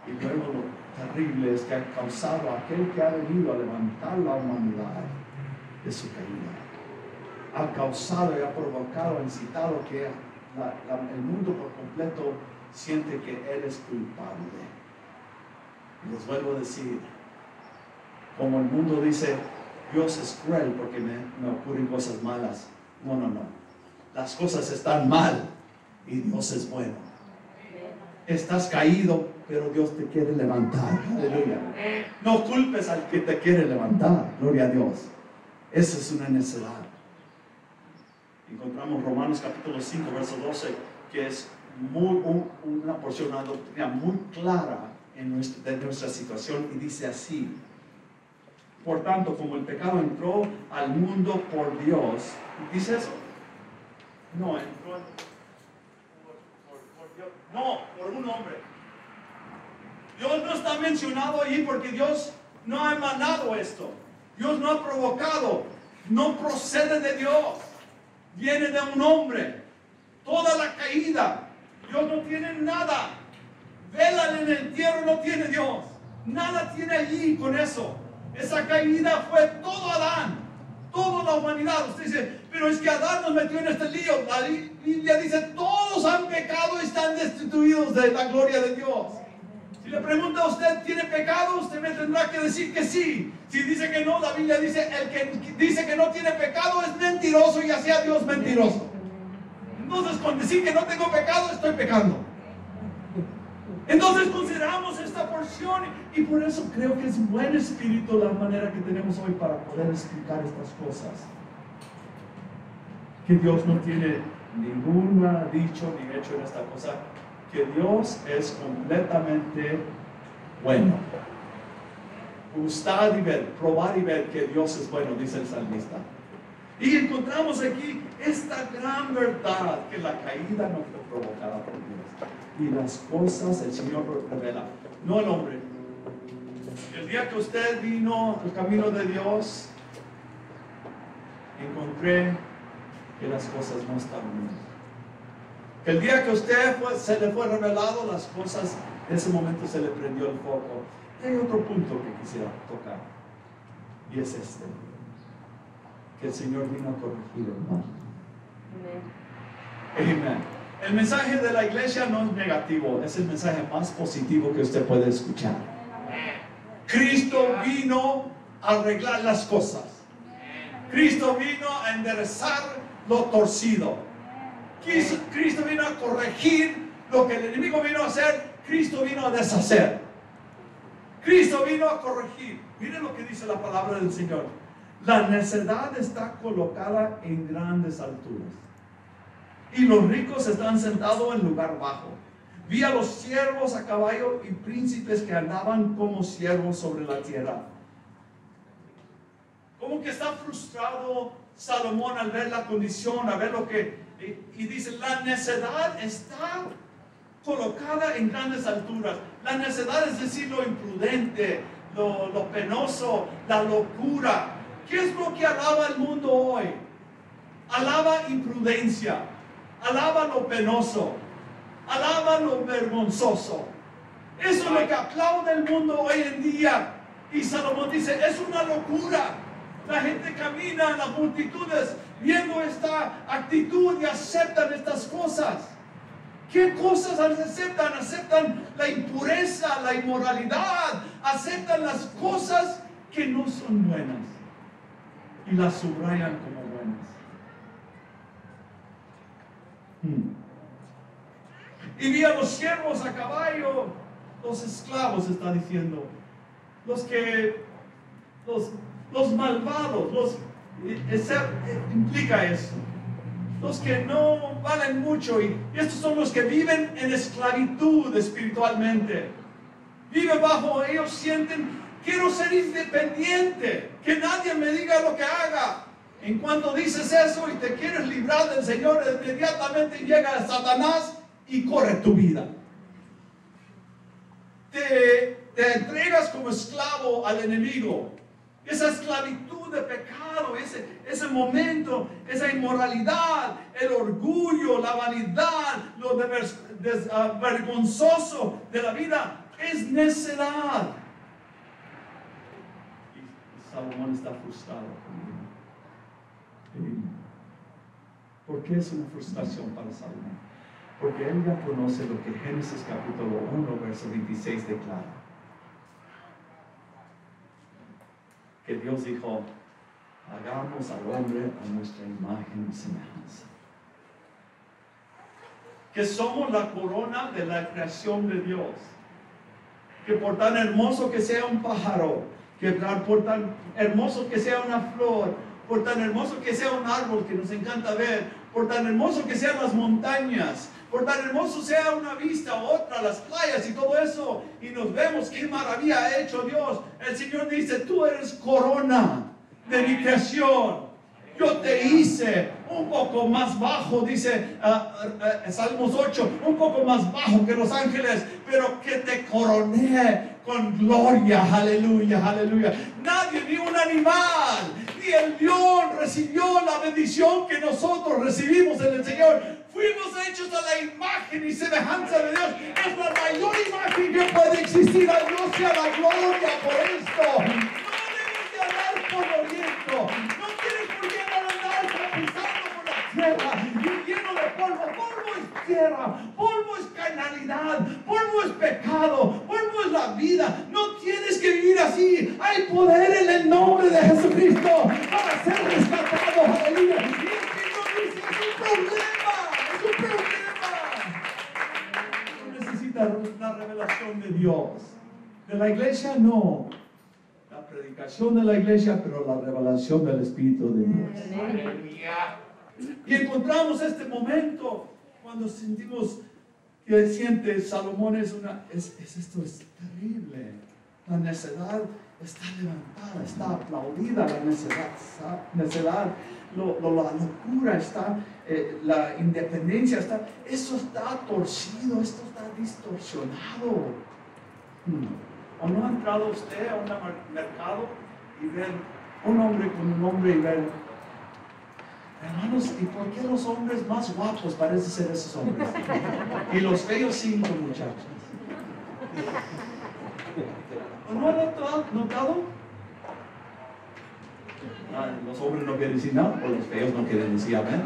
Y luego lo terrible es que ha causado aquel que ha venido a levantar la humanidad de su caída. Ha causado y ha provocado, ha incitado que el mundo por completo siente que Él es culpable. Y les vuelvo a decir, como el mundo dice, Dios es cruel porque me ocurren cosas malas. No, no, no. Las cosas están mal y Dios es bueno. Estás caído, pero Dios te quiere levantar. Aleluya. No culpes al que te quiere levantar. Gloria a Dios. Esa es una necedad. Encontramos Romanos capítulo 5, verso 12, que es una porción, una doctrina muy clara de nuestra situación, y dice así: por tanto, como el pecado entró al mundo por Dios, ¿dice eso? No, entró por Dios. No, por un hombre. Dios no está mencionado ahí porque Dios no ha emanado esto. Dios no ha provocado. No procede de Dios. Viene de un hombre. Toda la caída. Dios no tiene nada. Vela en el entierro no tiene Dios. Nada tiene allí con eso. Esa caída fue todo Adán, toda la humanidad. Usted dice, pero es que Adán nos metió en este lío. La Biblia dice, todos han pecado y están destituidos de la gloria de Dios. Si le pregunta a usted, ¿tiene pecado? Usted me tendrá que decir que sí. Si dice que no, la Biblia dice, el que dice que no tiene pecado es mentiroso y hacía Dios mentiroso. Entonces, con decir que no tengo pecado, estoy pecando. Entonces consideramos esta porción y por eso creo que es buen espíritu la manera que tenemos hoy para poder explicar estas cosas. Que Dios no tiene ningún dicho ni hecho en esta cosa, que Dios es completamente bueno. Gustad y ver, probar y ver que Dios es bueno, dice el salmista. Y encontramos aquí esta gran verdad, que la caída no fue provocada por Dios. Y las cosas el Señor revela, no el hombre. El día que usted vino al camino de Dios, encontré que las cosas no estaban bien. El día que usted se le fue revelado las cosas, en ese momento se le prendió el foco. Y hay otro punto que quisiera tocar, y es este: que el Señor vino a corregir el mal. Amén. El mensaje de la iglesia no es negativo, es el mensaje más positivo que usted puede escuchar. Cristo vino a arreglar las cosas. Cristo vino a enderezar lo torcido. Cristo vino a corregir lo que el enemigo vino a hacer. Cristo vino a deshacer. Cristo vino a corregir. Miren lo que dice la palabra del Señor. La necedad está colocada en grandes alturas, y los ricos están sentados en lugar bajo. Vi a los siervos a caballo y príncipes que andaban como siervos sobre la tierra. Como que está frustrado Salomón al ver la condición, a ver lo que... Y dice, la necedad está colocada en grandes alturas. La necedad es decir, lo imprudente, lo penoso, la locura. ¿Qué es lo que alaba el mundo hoy? Alaba imprudencia, alaba lo penoso, alaba lo vergonzoso. Eso es lo que aplaude el mundo hoy en día. Y Salomón dice, es una locura. La gente camina, las multitudes, viendo esta actitud y aceptan estas cosas. ¿Qué cosas aceptan? Aceptan la impureza, la inmoralidad, aceptan las cosas que no son buenas y las subrayan como buenas. Y vi a los siervos a caballo, los esclavos, está diciendo, los malvados, implica eso, los que no valen mucho, y estos son los que viven en esclavitud espiritualmente, viven bajo, ellos sienten, quiero ser independiente, que nadie me diga lo que haga. En cuanto dices eso y te quieres librar del Señor, inmediatamente llega Satanás y corre tu vida. Te entregas como esclavo al enemigo. Esa esclavitud de pecado, ese momento, esa inmoralidad, el orgullo, la vanidad, lo vergonzoso de la vida, Es necedad. Y Salomón está frustrado conmigo. ¿Por qué es una frustración para Salomón? Porque él ya conoce lo que Génesis capítulo 1, verso 26 declara. Que Dios dijo, hagamos al hombre a nuestra imagen y semejanza. Que somos la corona de la creación de Dios. Que por tan hermoso que sea un pájaro, que por tan hermoso que sea una flor, por tan hermoso que sea un árbol que nos encanta ver, por tan hermoso que sean las montañas, por tan hermoso sea una vista u otra, las playas y todo eso, y nos vemos qué maravilla ha hecho Dios. El Señor dice, tú eres corona de mi creación. Yo te hice un poco más bajo, dice Salmos 8, un poco más bajo que los ángeles, pero que te coroné con gloria. Aleluya, aleluya. Nadie, ni un animal, ni el león recibió la bendición que nosotros recibimos en el Señor. Fuimos hechos a la imagen y semejanza de Dios. Es la mayor imagen que puede existir. A Dios sea la gloria por esto. No debes de andar polvoriento. No tienes por qué andar pisando por la tierra y lleno de polvo. Polvo es tierra, polvo es carnalidad, polvo es pecado, polvo es la vida. No tienes que vivir así. Hay poder en el nombre de Jesucristo para ser rescatado. Aleluya. Y el Señor dice, es un problema. Es un problema. No necesita la revelación de Dios. De la iglesia no. La predicación de la iglesia, pero la revelación del Espíritu de Dios. Y encontramos este momento cuando sentimos que siente Salomón esto es terrible. La necedad está levantada, está aplaudida la necedad, la locura está, la independencia está, eso está torcido, esto está distorsionado. ¿O no ha entrado usted a un mercado y ver un hombre con un hombre y ver, hermanos, ¿y por qué los hombres más guapos parecen ser esos hombres? Y los feos 5 muchachos. ¿No han notado? Los hombres no quieren decir nada, o los feos no quieren decir amén.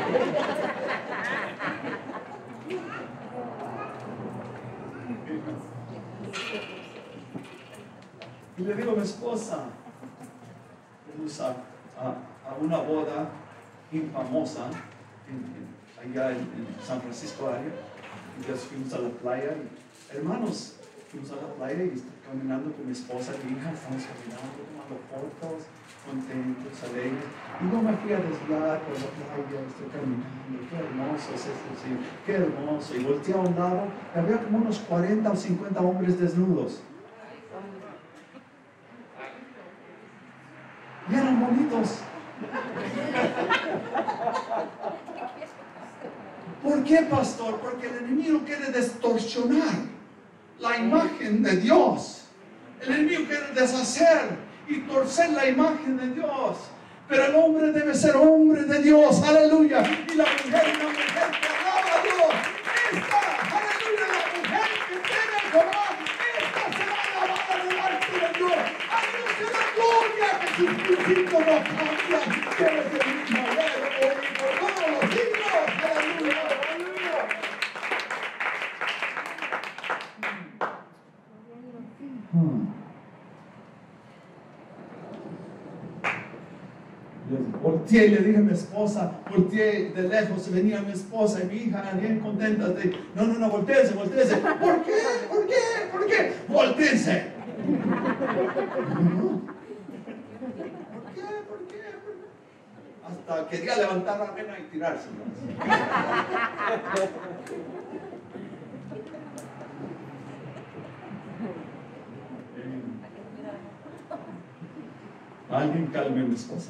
Y le digo a mi esposa, fuimos a una boda infamosa allá en San Francisco área, y entonces fuimos a la playa, y, hermanos, fuimos a la playa y estoy caminando con mi esposa y mi hija, estamos caminando, tomando fotos, contentos, alegres, y no me fui a desviar por la playa, estoy caminando, qué hermoso es este Señor, qué hermoso, y volteé a un lado, y había como unos 40 o 50 hombres desnudos. Y eran bonitos. ¿Por qué, pastor? Porque el enemigo quiere distorsionar la imagen de Dios. El enemigo quiere deshacer y torcer la imagen de Dios. Pero el hombre debe ser hombre de Dios. Aleluya. Y la mujer, una mujer que alaba a Dios. Esta, aleluya, la mujer que tiene a Jehová, esta será alabada delante de Dios. A Dios sea la gloria, que sus principios no cambian. Debe ser el mismo ayer, hoy y por todos los siglos. Aleluya, aleluya. Volteé y le dije a mi esposa, volteé de lejos, se venía mi esposa y mi hija bien contentas de, no, voltéense. ¿Por qué? ¿Por qué? Voltéense. ¿Por qué? Hasta quería levantar la pena y tirarse. Alguien calme a mi esposa.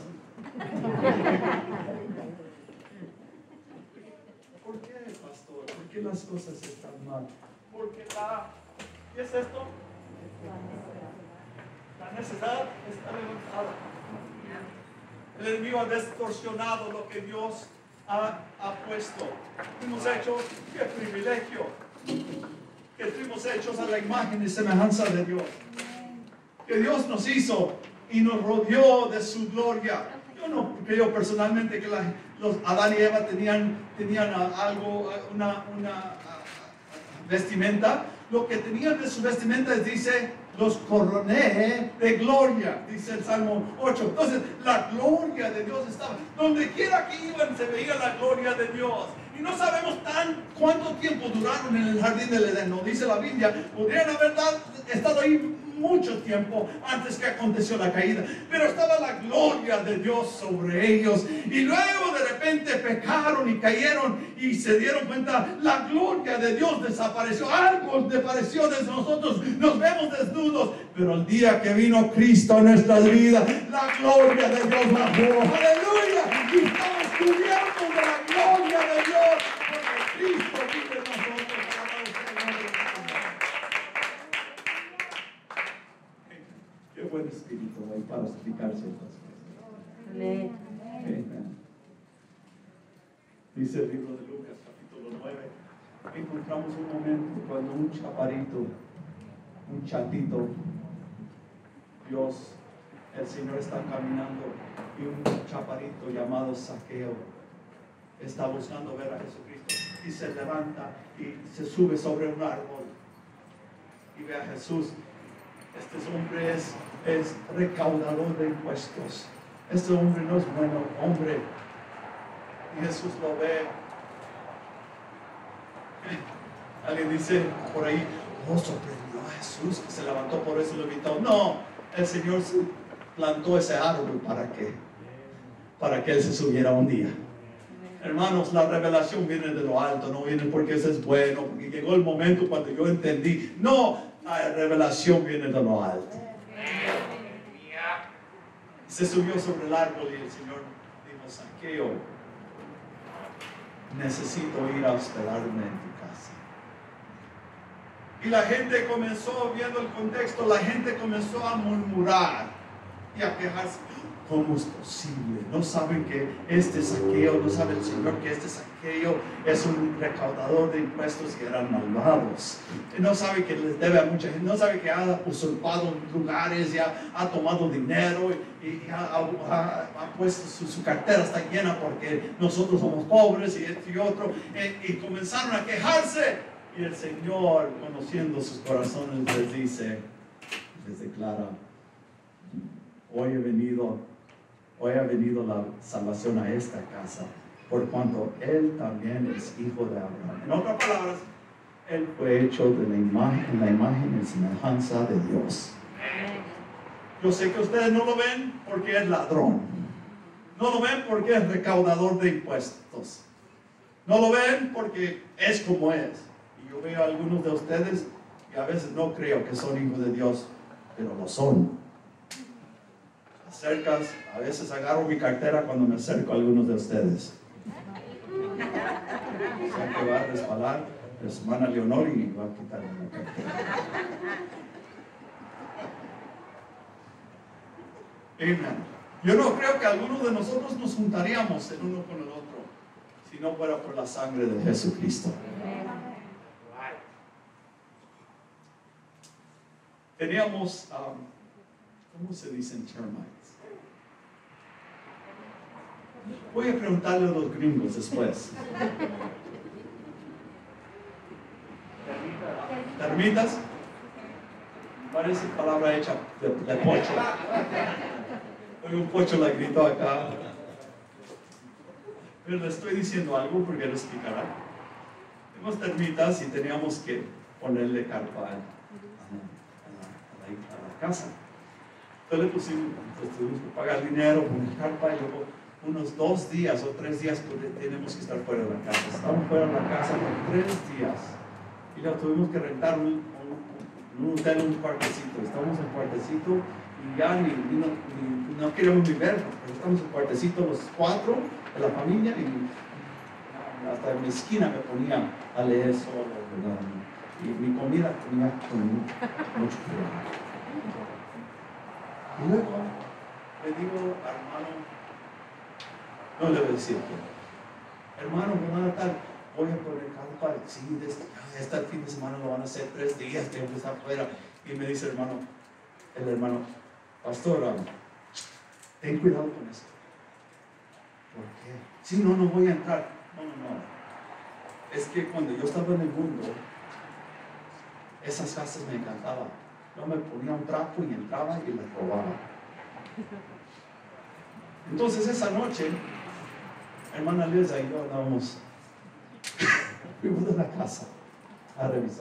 ¿Por qué, pastor? ¿Por qué las cosas están mal? Porque ¿qué es esto? La necedad está levantada. El enemigo ha distorsionado lo que Dios ha puesto. Hemos hecho, qué privilegio, que fuimos fuimos hechos a la imagen y semejanza de Dios. Que Dios nos hizo y nos rodeó de su gloria. Yo no creo personalmente que los Adán y Eva tenían algo, una vestimenta. Lo que tenían de su vestimenta dice, los coroné de gloria, dice el Salmo 8. Entonces, la gloria de Dios estaba. Donde quiera que iban se veía la gloria de Dios. Y no sabemos cuánto tiempo duraron en el jardín del Edén. No dice la Biblia. Podrían haber estado ahí mucho tiempo antes que aconteció la caída, pero estaba la gloria de Dios sobre ellos, y luego de repente pecaron y cayeron y se dieron cuenta, la gloria de Dios desapareció, algo desapareció de nosotros, nos vemos desnudos, pero el día que vino Cristo a nuestras vidas, la gloria de Dios bajó, aleluya, y estamos cubiertos de la gloria de Dios, porque Cristo vive en nosotros. Qué buen espíritu hay para explicar ciertas cosas. Amén. Amén. Dice el libro de Lucas, capítulo 9, encontramos un momento cuando un chaparrito, un chatito, Dios, el Señor está caminando y un chaparrito llamado Zaqueo está buscando ver a Jesucristo y se levanta y se sube sobre un árbol y ve a Jesús. Este hombre es recaudador de impuestos. Este hombre no es bueno hombre. Y Jesús lo ve. Alguien dice por ahí, sorprendió a Jesús que se levantó, por eso lo invitó. No, el Señor plantó ese árbol ¿para qué? Para que Él se subiera un día. Hermanos, la revelación viene de lo alto, no viene porque ese es bueno, porque llegó el momento cuando yo entendí. No, la revelación viene de lo alto. Se subió sobre el árbol y el Señor dijo, Zaqueo, necesito ir a hospedarme en tu casa. Y la gente comenzó, viendo el contexto, la gente comenzó a murmurar y a quejarse. ¿Cómo es posible? No saben que este Zaqueo, no sabe el Señor que este Zaqueo es un recaudador de impuestos y eran malvados. No sabe que les debe a mucha gente, no sabe que ha usurpado lugares, y ha tomado dinero y ha puesto su cartera está llena porque nosotros somos pobres y esto y otro. Y comenzaron a quejarse. Y el Señor, conociendo sus corazones, les declara, hoy ha venido la salvación a esta casa, por cuanto Él también es hijo de Abraham. En otras palabras, Él fue hecho de la imagen y semejanza de Dios. Yo sé que ustedes no lo ven porque es ladrón. No lo ven porque es recaudador de impuestos. No lo ven porque es como es. Y yo veo a algunos de ustedes y a veces no creo que son hijos de Dios, pero lo son. Acercas, a veces agarro mi cartera cuando me acerco a algunos de ustedes. Sé que va a resbalar de su hermana Leonor y va a quitarle la cartera. Amén. Yo no creo que algunos de nosotros nos juntaríamos el uno con el otro si no fuera por la sangre de Jesucristo. Teníamos, ¿cómo se dicen termites? Voy a preguntarle a los gringos después. ¿Termitas? Parece palabra hecha de pocho. Hoy un pocho la gritó acá. Pero le estoy diciendo algo porque lo explicará. Tenemos termitas y teníamos que ponerle carpa a la casa. Entonces tuvimos que pagar dinero, poner carpa y luego unos 2 días o 3 días tenemos que estar fuera de la casa. Estamos fuera de la casa por 3 días y luego tuvimos que rentar un hotel, un cuartecito. Estamos en el cuartecito y ya no queremos vivir, pero estamos en el cuartecito los 4 de la familia y hasta en mi esquina me ponía a leer solo, ¿verdad? Y mi comida tenía con mucho cuidado. Y luego le digo al hermano, no le voy a decir que, hermano, me van a estar, voy a poner carpa, sí, este fin de semana lo van a hacer 3 días, tengo que estar afuera. Y me dice el hermano, pastor, ten cuidado con esto. ¿Por qué? Sí, no voy a entrar. No. Es que cuando yo estaba en el mundo, esas casas me encantaban. Yo me ponía un trapo y entraba y las robaba. Entonces esa noche, hermana Liza y yo andábamos, fuimos a la casa a revisar.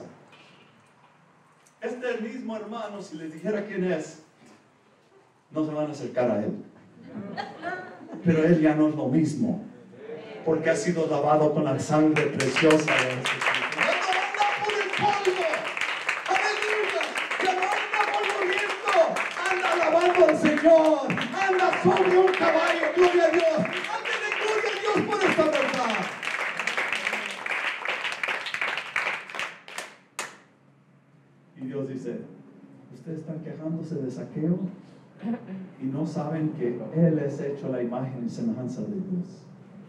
Este mismo hermano, si les dijera quién es, no se van a acercar a él. Pero él ya no es lo mismo, porque ha sido lavado con la sangre preciosa de Jesucristo. ¡Ya no anda por el polvo! ¡Aleluya! ¡Ya no anda polvoriento! ¡Anda alabando al Señor! ¡Anda sobre un caballo! ¡Gloria a Dios! ¡Ándale, gloria a Dios por esta verdad! Y Dios dice, ustedes están quejándose de Zaqueo y no saben que Él es hecho la imagen y semejanza de Dios.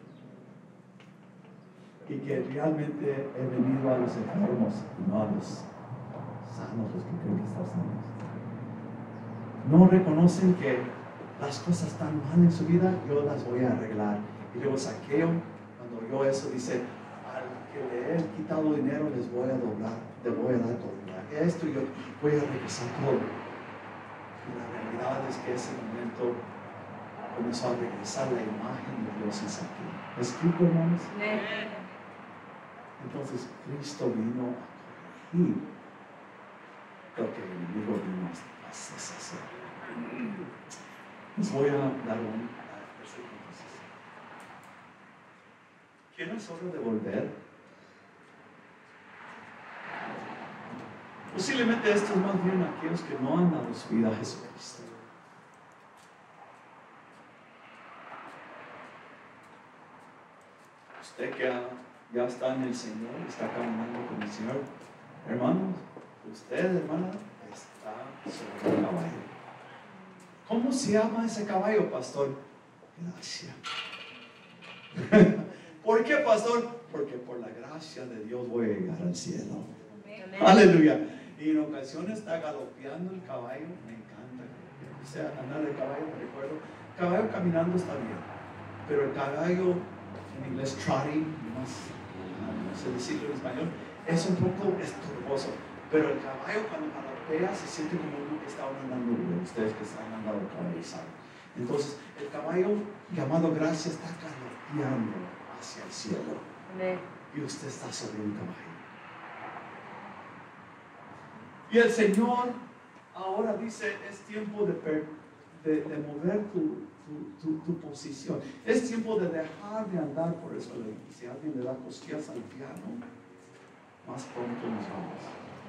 Y que realmente he venido a los enfermos y no a los sanos, los que creen que están sanos. No reconocen que las cosas están mal en su vida, yo las voy a arreglar. Y luego Zaqueo, cuando oyó eso, dice, al que le he quitado dinero les voy a doblar, les voy a dar doblar esto y yo voy a regresar todo. Y la realidad es que ese momento comenzó a regresar la imagen de Dios en Zaqueo. ¿Me explico, hermanos? Entonces Cristo vino a corregir lo que el enemigo vino a deshacer. Les voy a dar un versículo. ¿Quién es hora de volver? Posiblemente esto es más bien aquellos que no han dado su vida a Jesucristo. Usted que ya está en el Señor, está caminando con el Señor, hermanos, usted, hermana, está sobre el caballo. ¿Cómo se llama ese caballo, pastor? Gracia. ¿Por qué, pastor? Porque por la gracia de Dios voy a llegar al cielo. Amén. Aleluya. Y en ocasiones está galopeando el caballo, me encanta. O sea, andar de caballo, me recuerdo. El caballo caminando está bien, pero el caballo, en inglés trotting, no sé decirlo en español, es un poco estorboso. Pero el caballo cuando galopea se siente como uno que está andando libre. Ustedes que están andando el caballo saben. Entonces, el caballo llamado gracia está galopeando hacia el cielo. Amén. Y usted está sobre un caballo. Y el Señor ahora dice, es tiempo de mover tu posición. Es tiempo de dejar de andar por eso. Si alguien le da cosquillas al piano, más pronto nos vamos.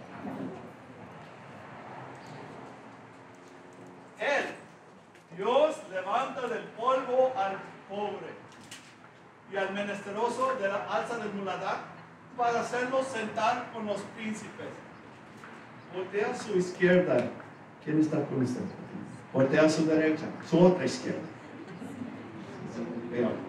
Dios levanta del polvo al pobre y al menesteroso de la alza de muladad para hacerlos sentar con los príncipes. Voltea a su izquierda. ¿Quién está con usted? Voltea a su derecha, su otra izquierda. Vean.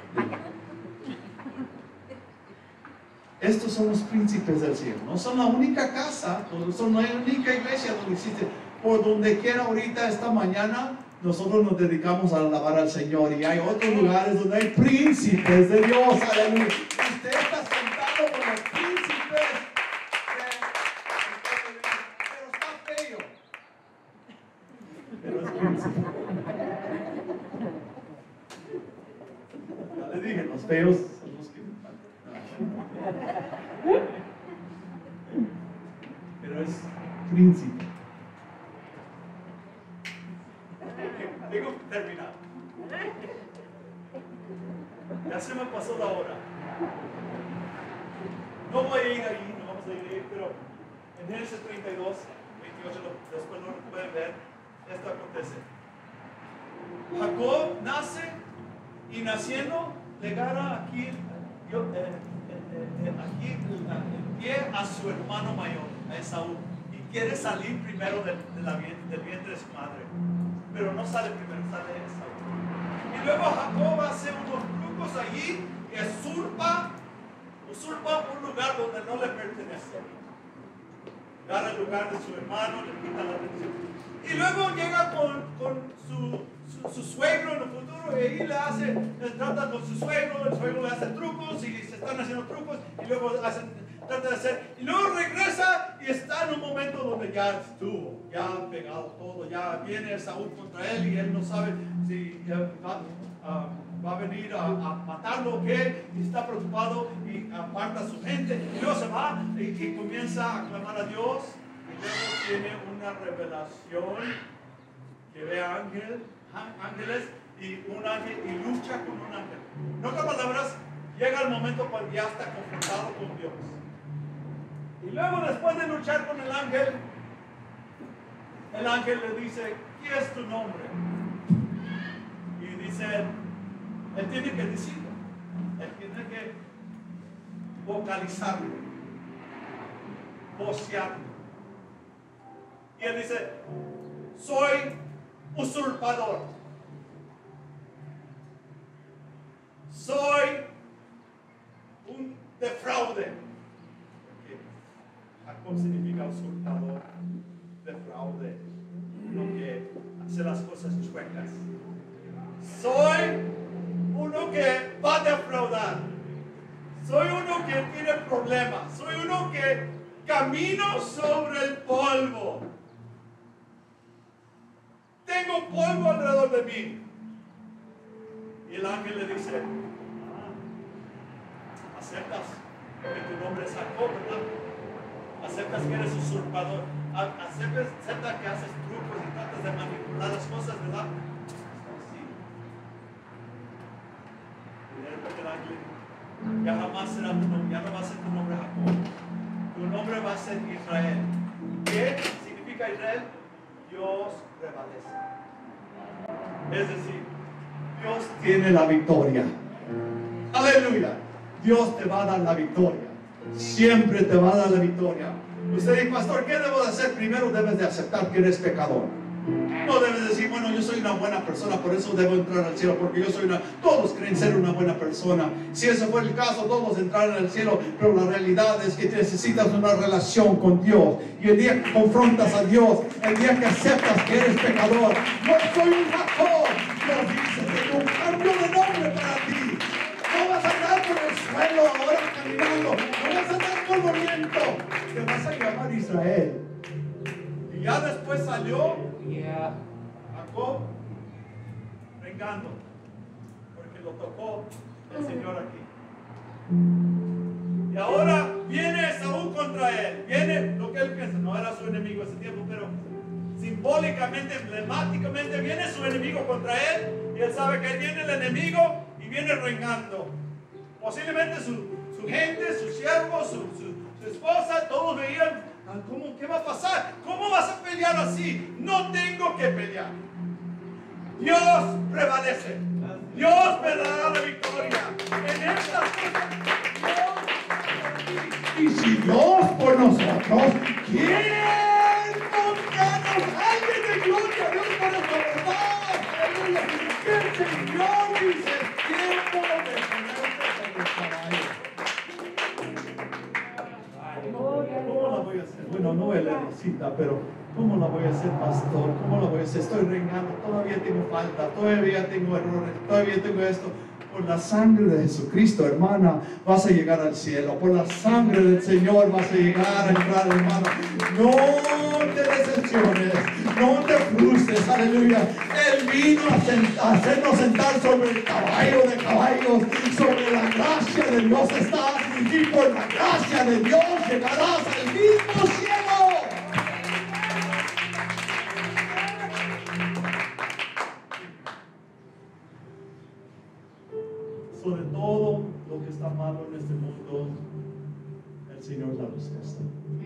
Estos son los príncipes del cielo. No son la única casa, no son la única iglesia donde existe. Por donde quiera ahorita, esta mañana, nosotros nos dedicamos a alabar al Señor. Y hay otros lugares donde hay príncipes de Dios. Aleluya. Usted está sentado con los príncipes. Pero está feo. Pero es príncipe. Ya le dije, los feos son los que me faltan. Pero es príncipe. Tengo que terminar. Ya se me pasó la hora. No voy a ir ahí, no vamos a ir ahí, pero en Génesis 32, 28, después lo pueden ver, esto acontece. Jacob nace y naciendo le agarra aquí el pie a su hermano mayor, a Esaú, y quiere salir primero del vientre de su madre. Pero no sale primero, sale Esaú. Y luego Jacob hace unos trucos allí que usurpa usurpa un lugar donde no le pertenece. Agarra el lugar de su hermano, le quita la bendición. Y luego llega con su suegro en el futuro y ahí le trata con su suegro, el suegro le hace trucos y se están haciendo trucos y luego trata de hacer. Y luego regresa y está en un momento donde ya estuvo, ya ha pegado todo, ya viene Saúl contra él y él no sabe si va a venir a matarlo o qué, y está preocupado y aparta a su gente y luego se va y comienza a clamar a Dios y luego tiene una revelación que ve ángeles y un ángel y lucha con un ángel. En otras palabras, llega el momento cuando ya está confrontado con Dios y luego después de luchar con el ángel le dice, ¿qué es tu nombre? Y dice él tiene que decirlo, él tiene que vocalizarlo, vocearlo. Y él dice, soy usurpador, soy un defraude. ¿Qué significa usurpador? Defraude, uno que hace las cosas chuecas. Soy uno que va a defraudar. Soy uno que tiene problemas. Soy uno que camino sobre el polvo. Tengo polvo alrededor de mí. Y el ángel le dice, aceptas que tu nombre es Jacob, ¿verdad? Aceptas que eres usurpador. Aceptas que haces trucos y tratas de manipular las cosas, ¿verdad? Ya jamás será tu nombre, ya no va a ser tu nombre Jacob. Tu nombre va a ser Israel. ¿Qué significa Israel? Dios prevalece. Es decir, Dios tiene la victoria. Aleluya. Dios te va a dar la victoria. Siempre te va a dar la victoria. Usted dice, pastor, ¿qué debo de hacer? Primero debes de aceptar que eres pecador. No debes decir, bueno, yo soy una buena persona, por eso debo entrar al cielo, porque yo soy todos creen ser una buena persona. Si ese fue el caso, todos entrarán al cielo, pero la realidad es que necesitas una relación con Dios. Y el día que confrontas a Dios, el día que aceptas que eres pecador, no soy un Jacob, Dios dice, tengo un cambio de nombre para ti. No vas a andar por el suelo ahora caminando, no vas a andar por movimiento, te vas a llamar Israel. Y ya después salió Jacob rengando porque lo tocó el Señor aquí. Y ahora viene Saúl contra él. Viene lo que él piensa, no era su enemigo ese tiempo, pero simbólicamente, emblemáticamente viene su enemigo contra él y él sabe que viene el enemigo y viene rengando. Posiblemente su gente, sus siervos, su esposa, todos veían, ¿qué va a pasar? ¿Cómo vas a pelear así? No tengo que pelear. Dios prevalece. Dios me dará la victoria. En estas cosas, Dios. Y si Dios por nosotros, ¿quién contra nosotros? Alguien de gloria, Dios por nuestra verdad. Aleluya. Que el Señor dice, tiempo de ponerte sobre el caballo. ¿Cómo la voy a hacer? Bueno, no es la cita, pero ¿cómo la voy a hacer, pastor? ¿Cómo la voy a hacer? Estoy rengando, todavía tengo falta, todavía tengo errores, todavía tengo esto. Por la sangre de Jesucristo, hermana, vas a llegar al cielo. Por la sangre del Señor vas a llegar a entrar, hermana. No te decepciones, no te frustres, aleluya. Él vino a hacernos sentar sobre el caballo de caballos, sobre la gracia de Dios está, y por la gracia de Dios llegarás al mismo cielo. Sobre todo lo que está malo en este mundo, el Señor da respuesta.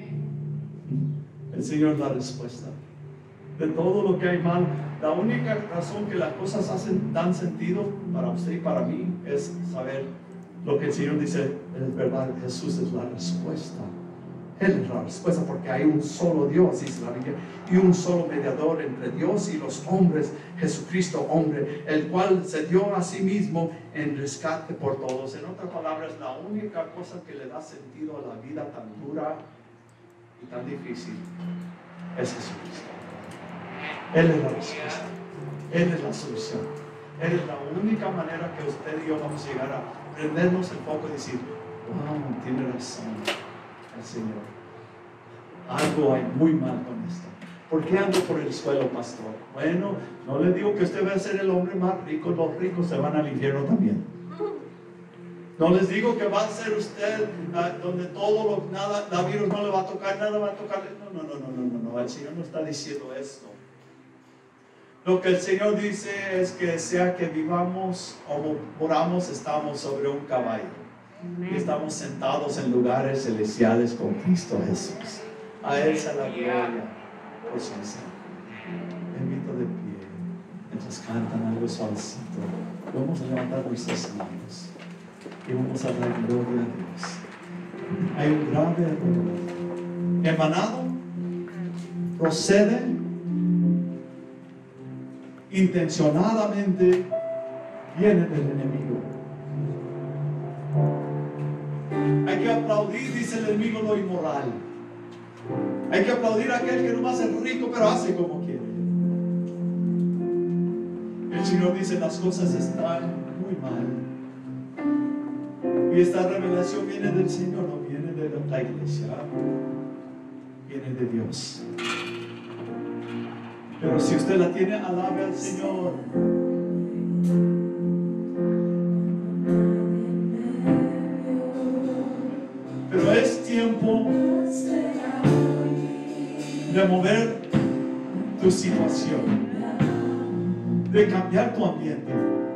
El Señor da respuesta. De todo lo que hay mal, la única razón que las cosas dan sentido para usted y para mí es saber lo que el Señor dice es verdad. Jesús es la respuesta. Él es la respuesta, porque hay un solo Dios, dice la Biblia, y un solo mediador entre Dios y los hombres, Jesucristo hombre, el cual se dio a sí mismo en rescate por todos. En otras palabras, la única cosa que le da sentido a la vida tan dura y tan difícil es Jesucristo. Él es la respuesta, Él es la solución, Él es la única manera que usted y yo vamos a llegar a prendernos el foco y decir: wow, tiene razón el Señor. Algo hay muy mal con esto. ¿Por qué ando por el suelo, pastor? Bueno, no le digo que usted va a ser el hombre más rico. Los ricos se van al infierno también. No les digo que va a ser usted donde todo nada, la virus no le va a tocar, nada va a tocarle. No. El Señor no está diciendo esto. Lo que el Señor dice es que sea que vivamos o moramos, estamos sobre un caballo. Y estamos sentados en lugares celestiales con Cristo Jesús. A Él sea la gloria por su enseñanza. Me invito de pie. Mientras cantan algo suavecito, vamos a levantar nuestras manos y vamos a dar gloria a Dios. Hay un grave error. Emanado, procede intencionadamente, viene del enemigo. Hay que aplaudir, dice el enemigo, lo inmoral. Hay que aplaudir a aquel que no va a ser rico, pero hace como quiere. El Señor dice: las cosas están muy mal. Y esta revelación viene del Señor, no viene de la iglesia, viene de Dios. Pero si usted la tiene, alabe al Señor. Pero es tiempo de mover tu situación, de cambiar tu ambiente.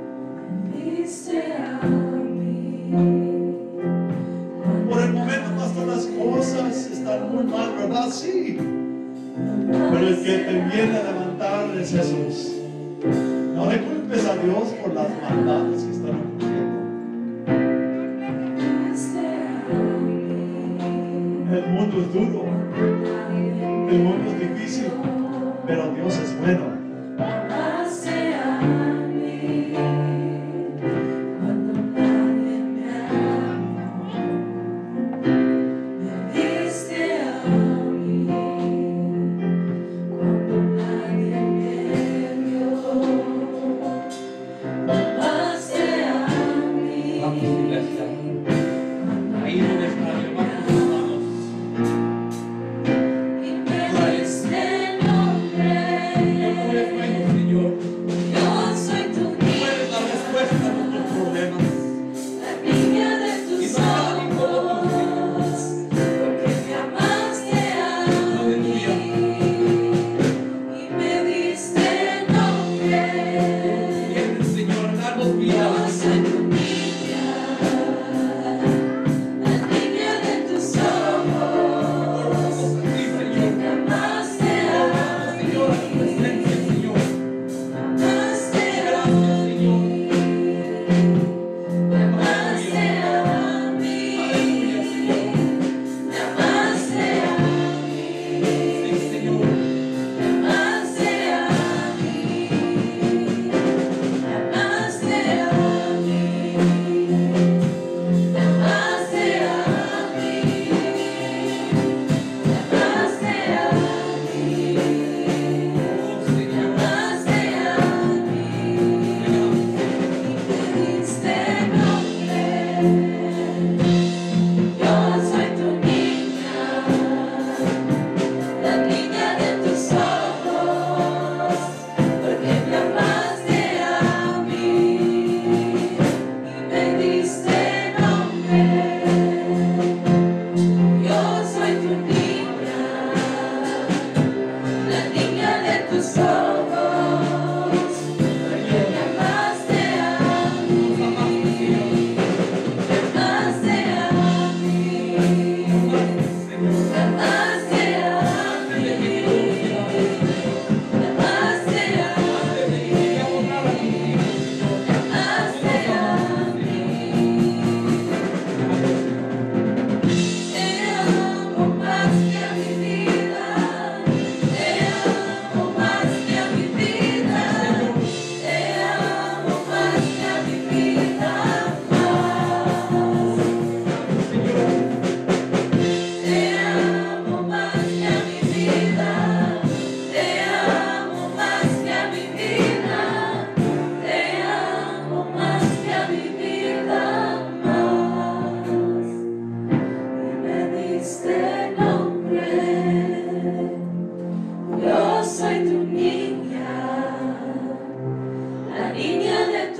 Por el momento, pastor, las cosas están muy mal, ¿verdad? Sí. Pero el que te viene a levantar es Jesús. No le culpes a Dios por las maldades que están ocurriendo. El mundo es duro, el mundo es difícil, pero Dios es bueno. Este nombre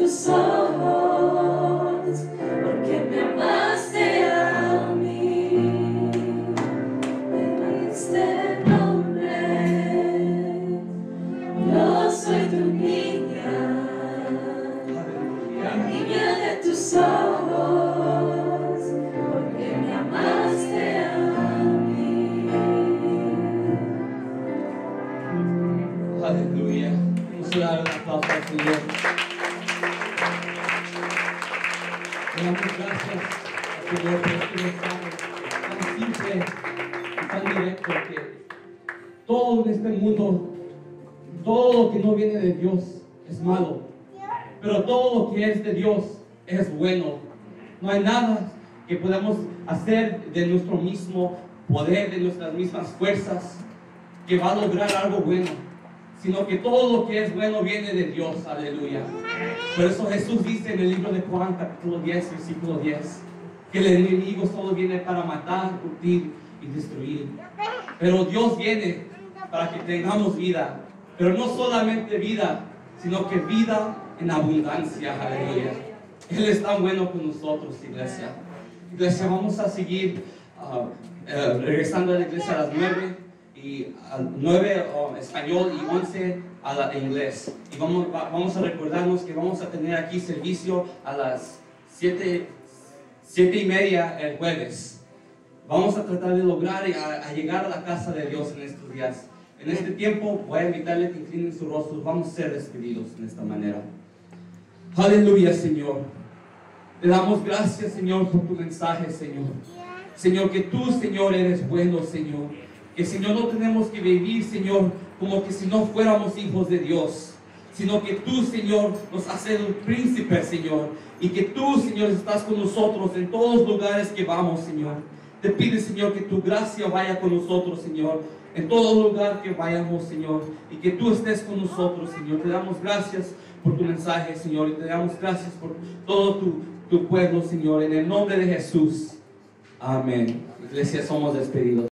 tus ojos, porque me amaste a mí, me diste nombre. Yo soy tu niña, la niña de tus ojos, porque me amaste a mí. Aleluya. Vamos a dar un aplauso al Señor. Le damos gracias al Señor por este mensaje tan simple y tan directo que todo en este mundo, todo lo que no viene de Dios es malo, pero todo lo que es de Dios es bueno. No hay nada que podamos hacer de nuestro mismo poder, de nuestras mismas fuerzas, que va a lograr algo bueno, sino que todo lo que es bueno viene de Dios. Aleluya. Por eso Jesús dice en el libro de Juan capítulo 10 versículo 10 que el enemigo solo viene para matar, curtir y destruir, pero Dios viene para que tengamos vida, pero no solamente vida, sino que vida en abundancia. Aleluya. Él es tan bueno con nosotros, iglesia. Iglesia, vamos a seguir regresando a la iglesia a las 9 y a 9 español y 11 a la inglés. Y vamos a recordarnos que vamos a tener aquí servicio a las 7:30 el jueves. Vamos a tratar de lograr a llegar a la casa de Dios en estos días. En este tiempo voy a invitarles que inclinen sus rostros. Vamos a ser despedidos de esta manera. Aleluya, Señor. Te damos gracias, Señor, por tu mensaje, Señor. Señor, que tú, Señor, eres bueno, Señor. Que, Señor, no tenemos que vivir, Señor, como que si no fuéramos hijos de Dios, sino que tú, Señor, nos haces un príncipe, Señor, y que tú, Señor, estás con nosotros en todos los lugares que vamos, Señor. Te pido, Señor, que tu gracia vaya con nosotros, Señor, en todo lugar que vayamos, Señor, y que tú estés con nosotros, Señor. Te damos gracias por tu mensaje, Señor, y te damos gracias por todo tu pueblo, Señor, en el nombre de Jesús. Amén. Iglesia, somos despedidos.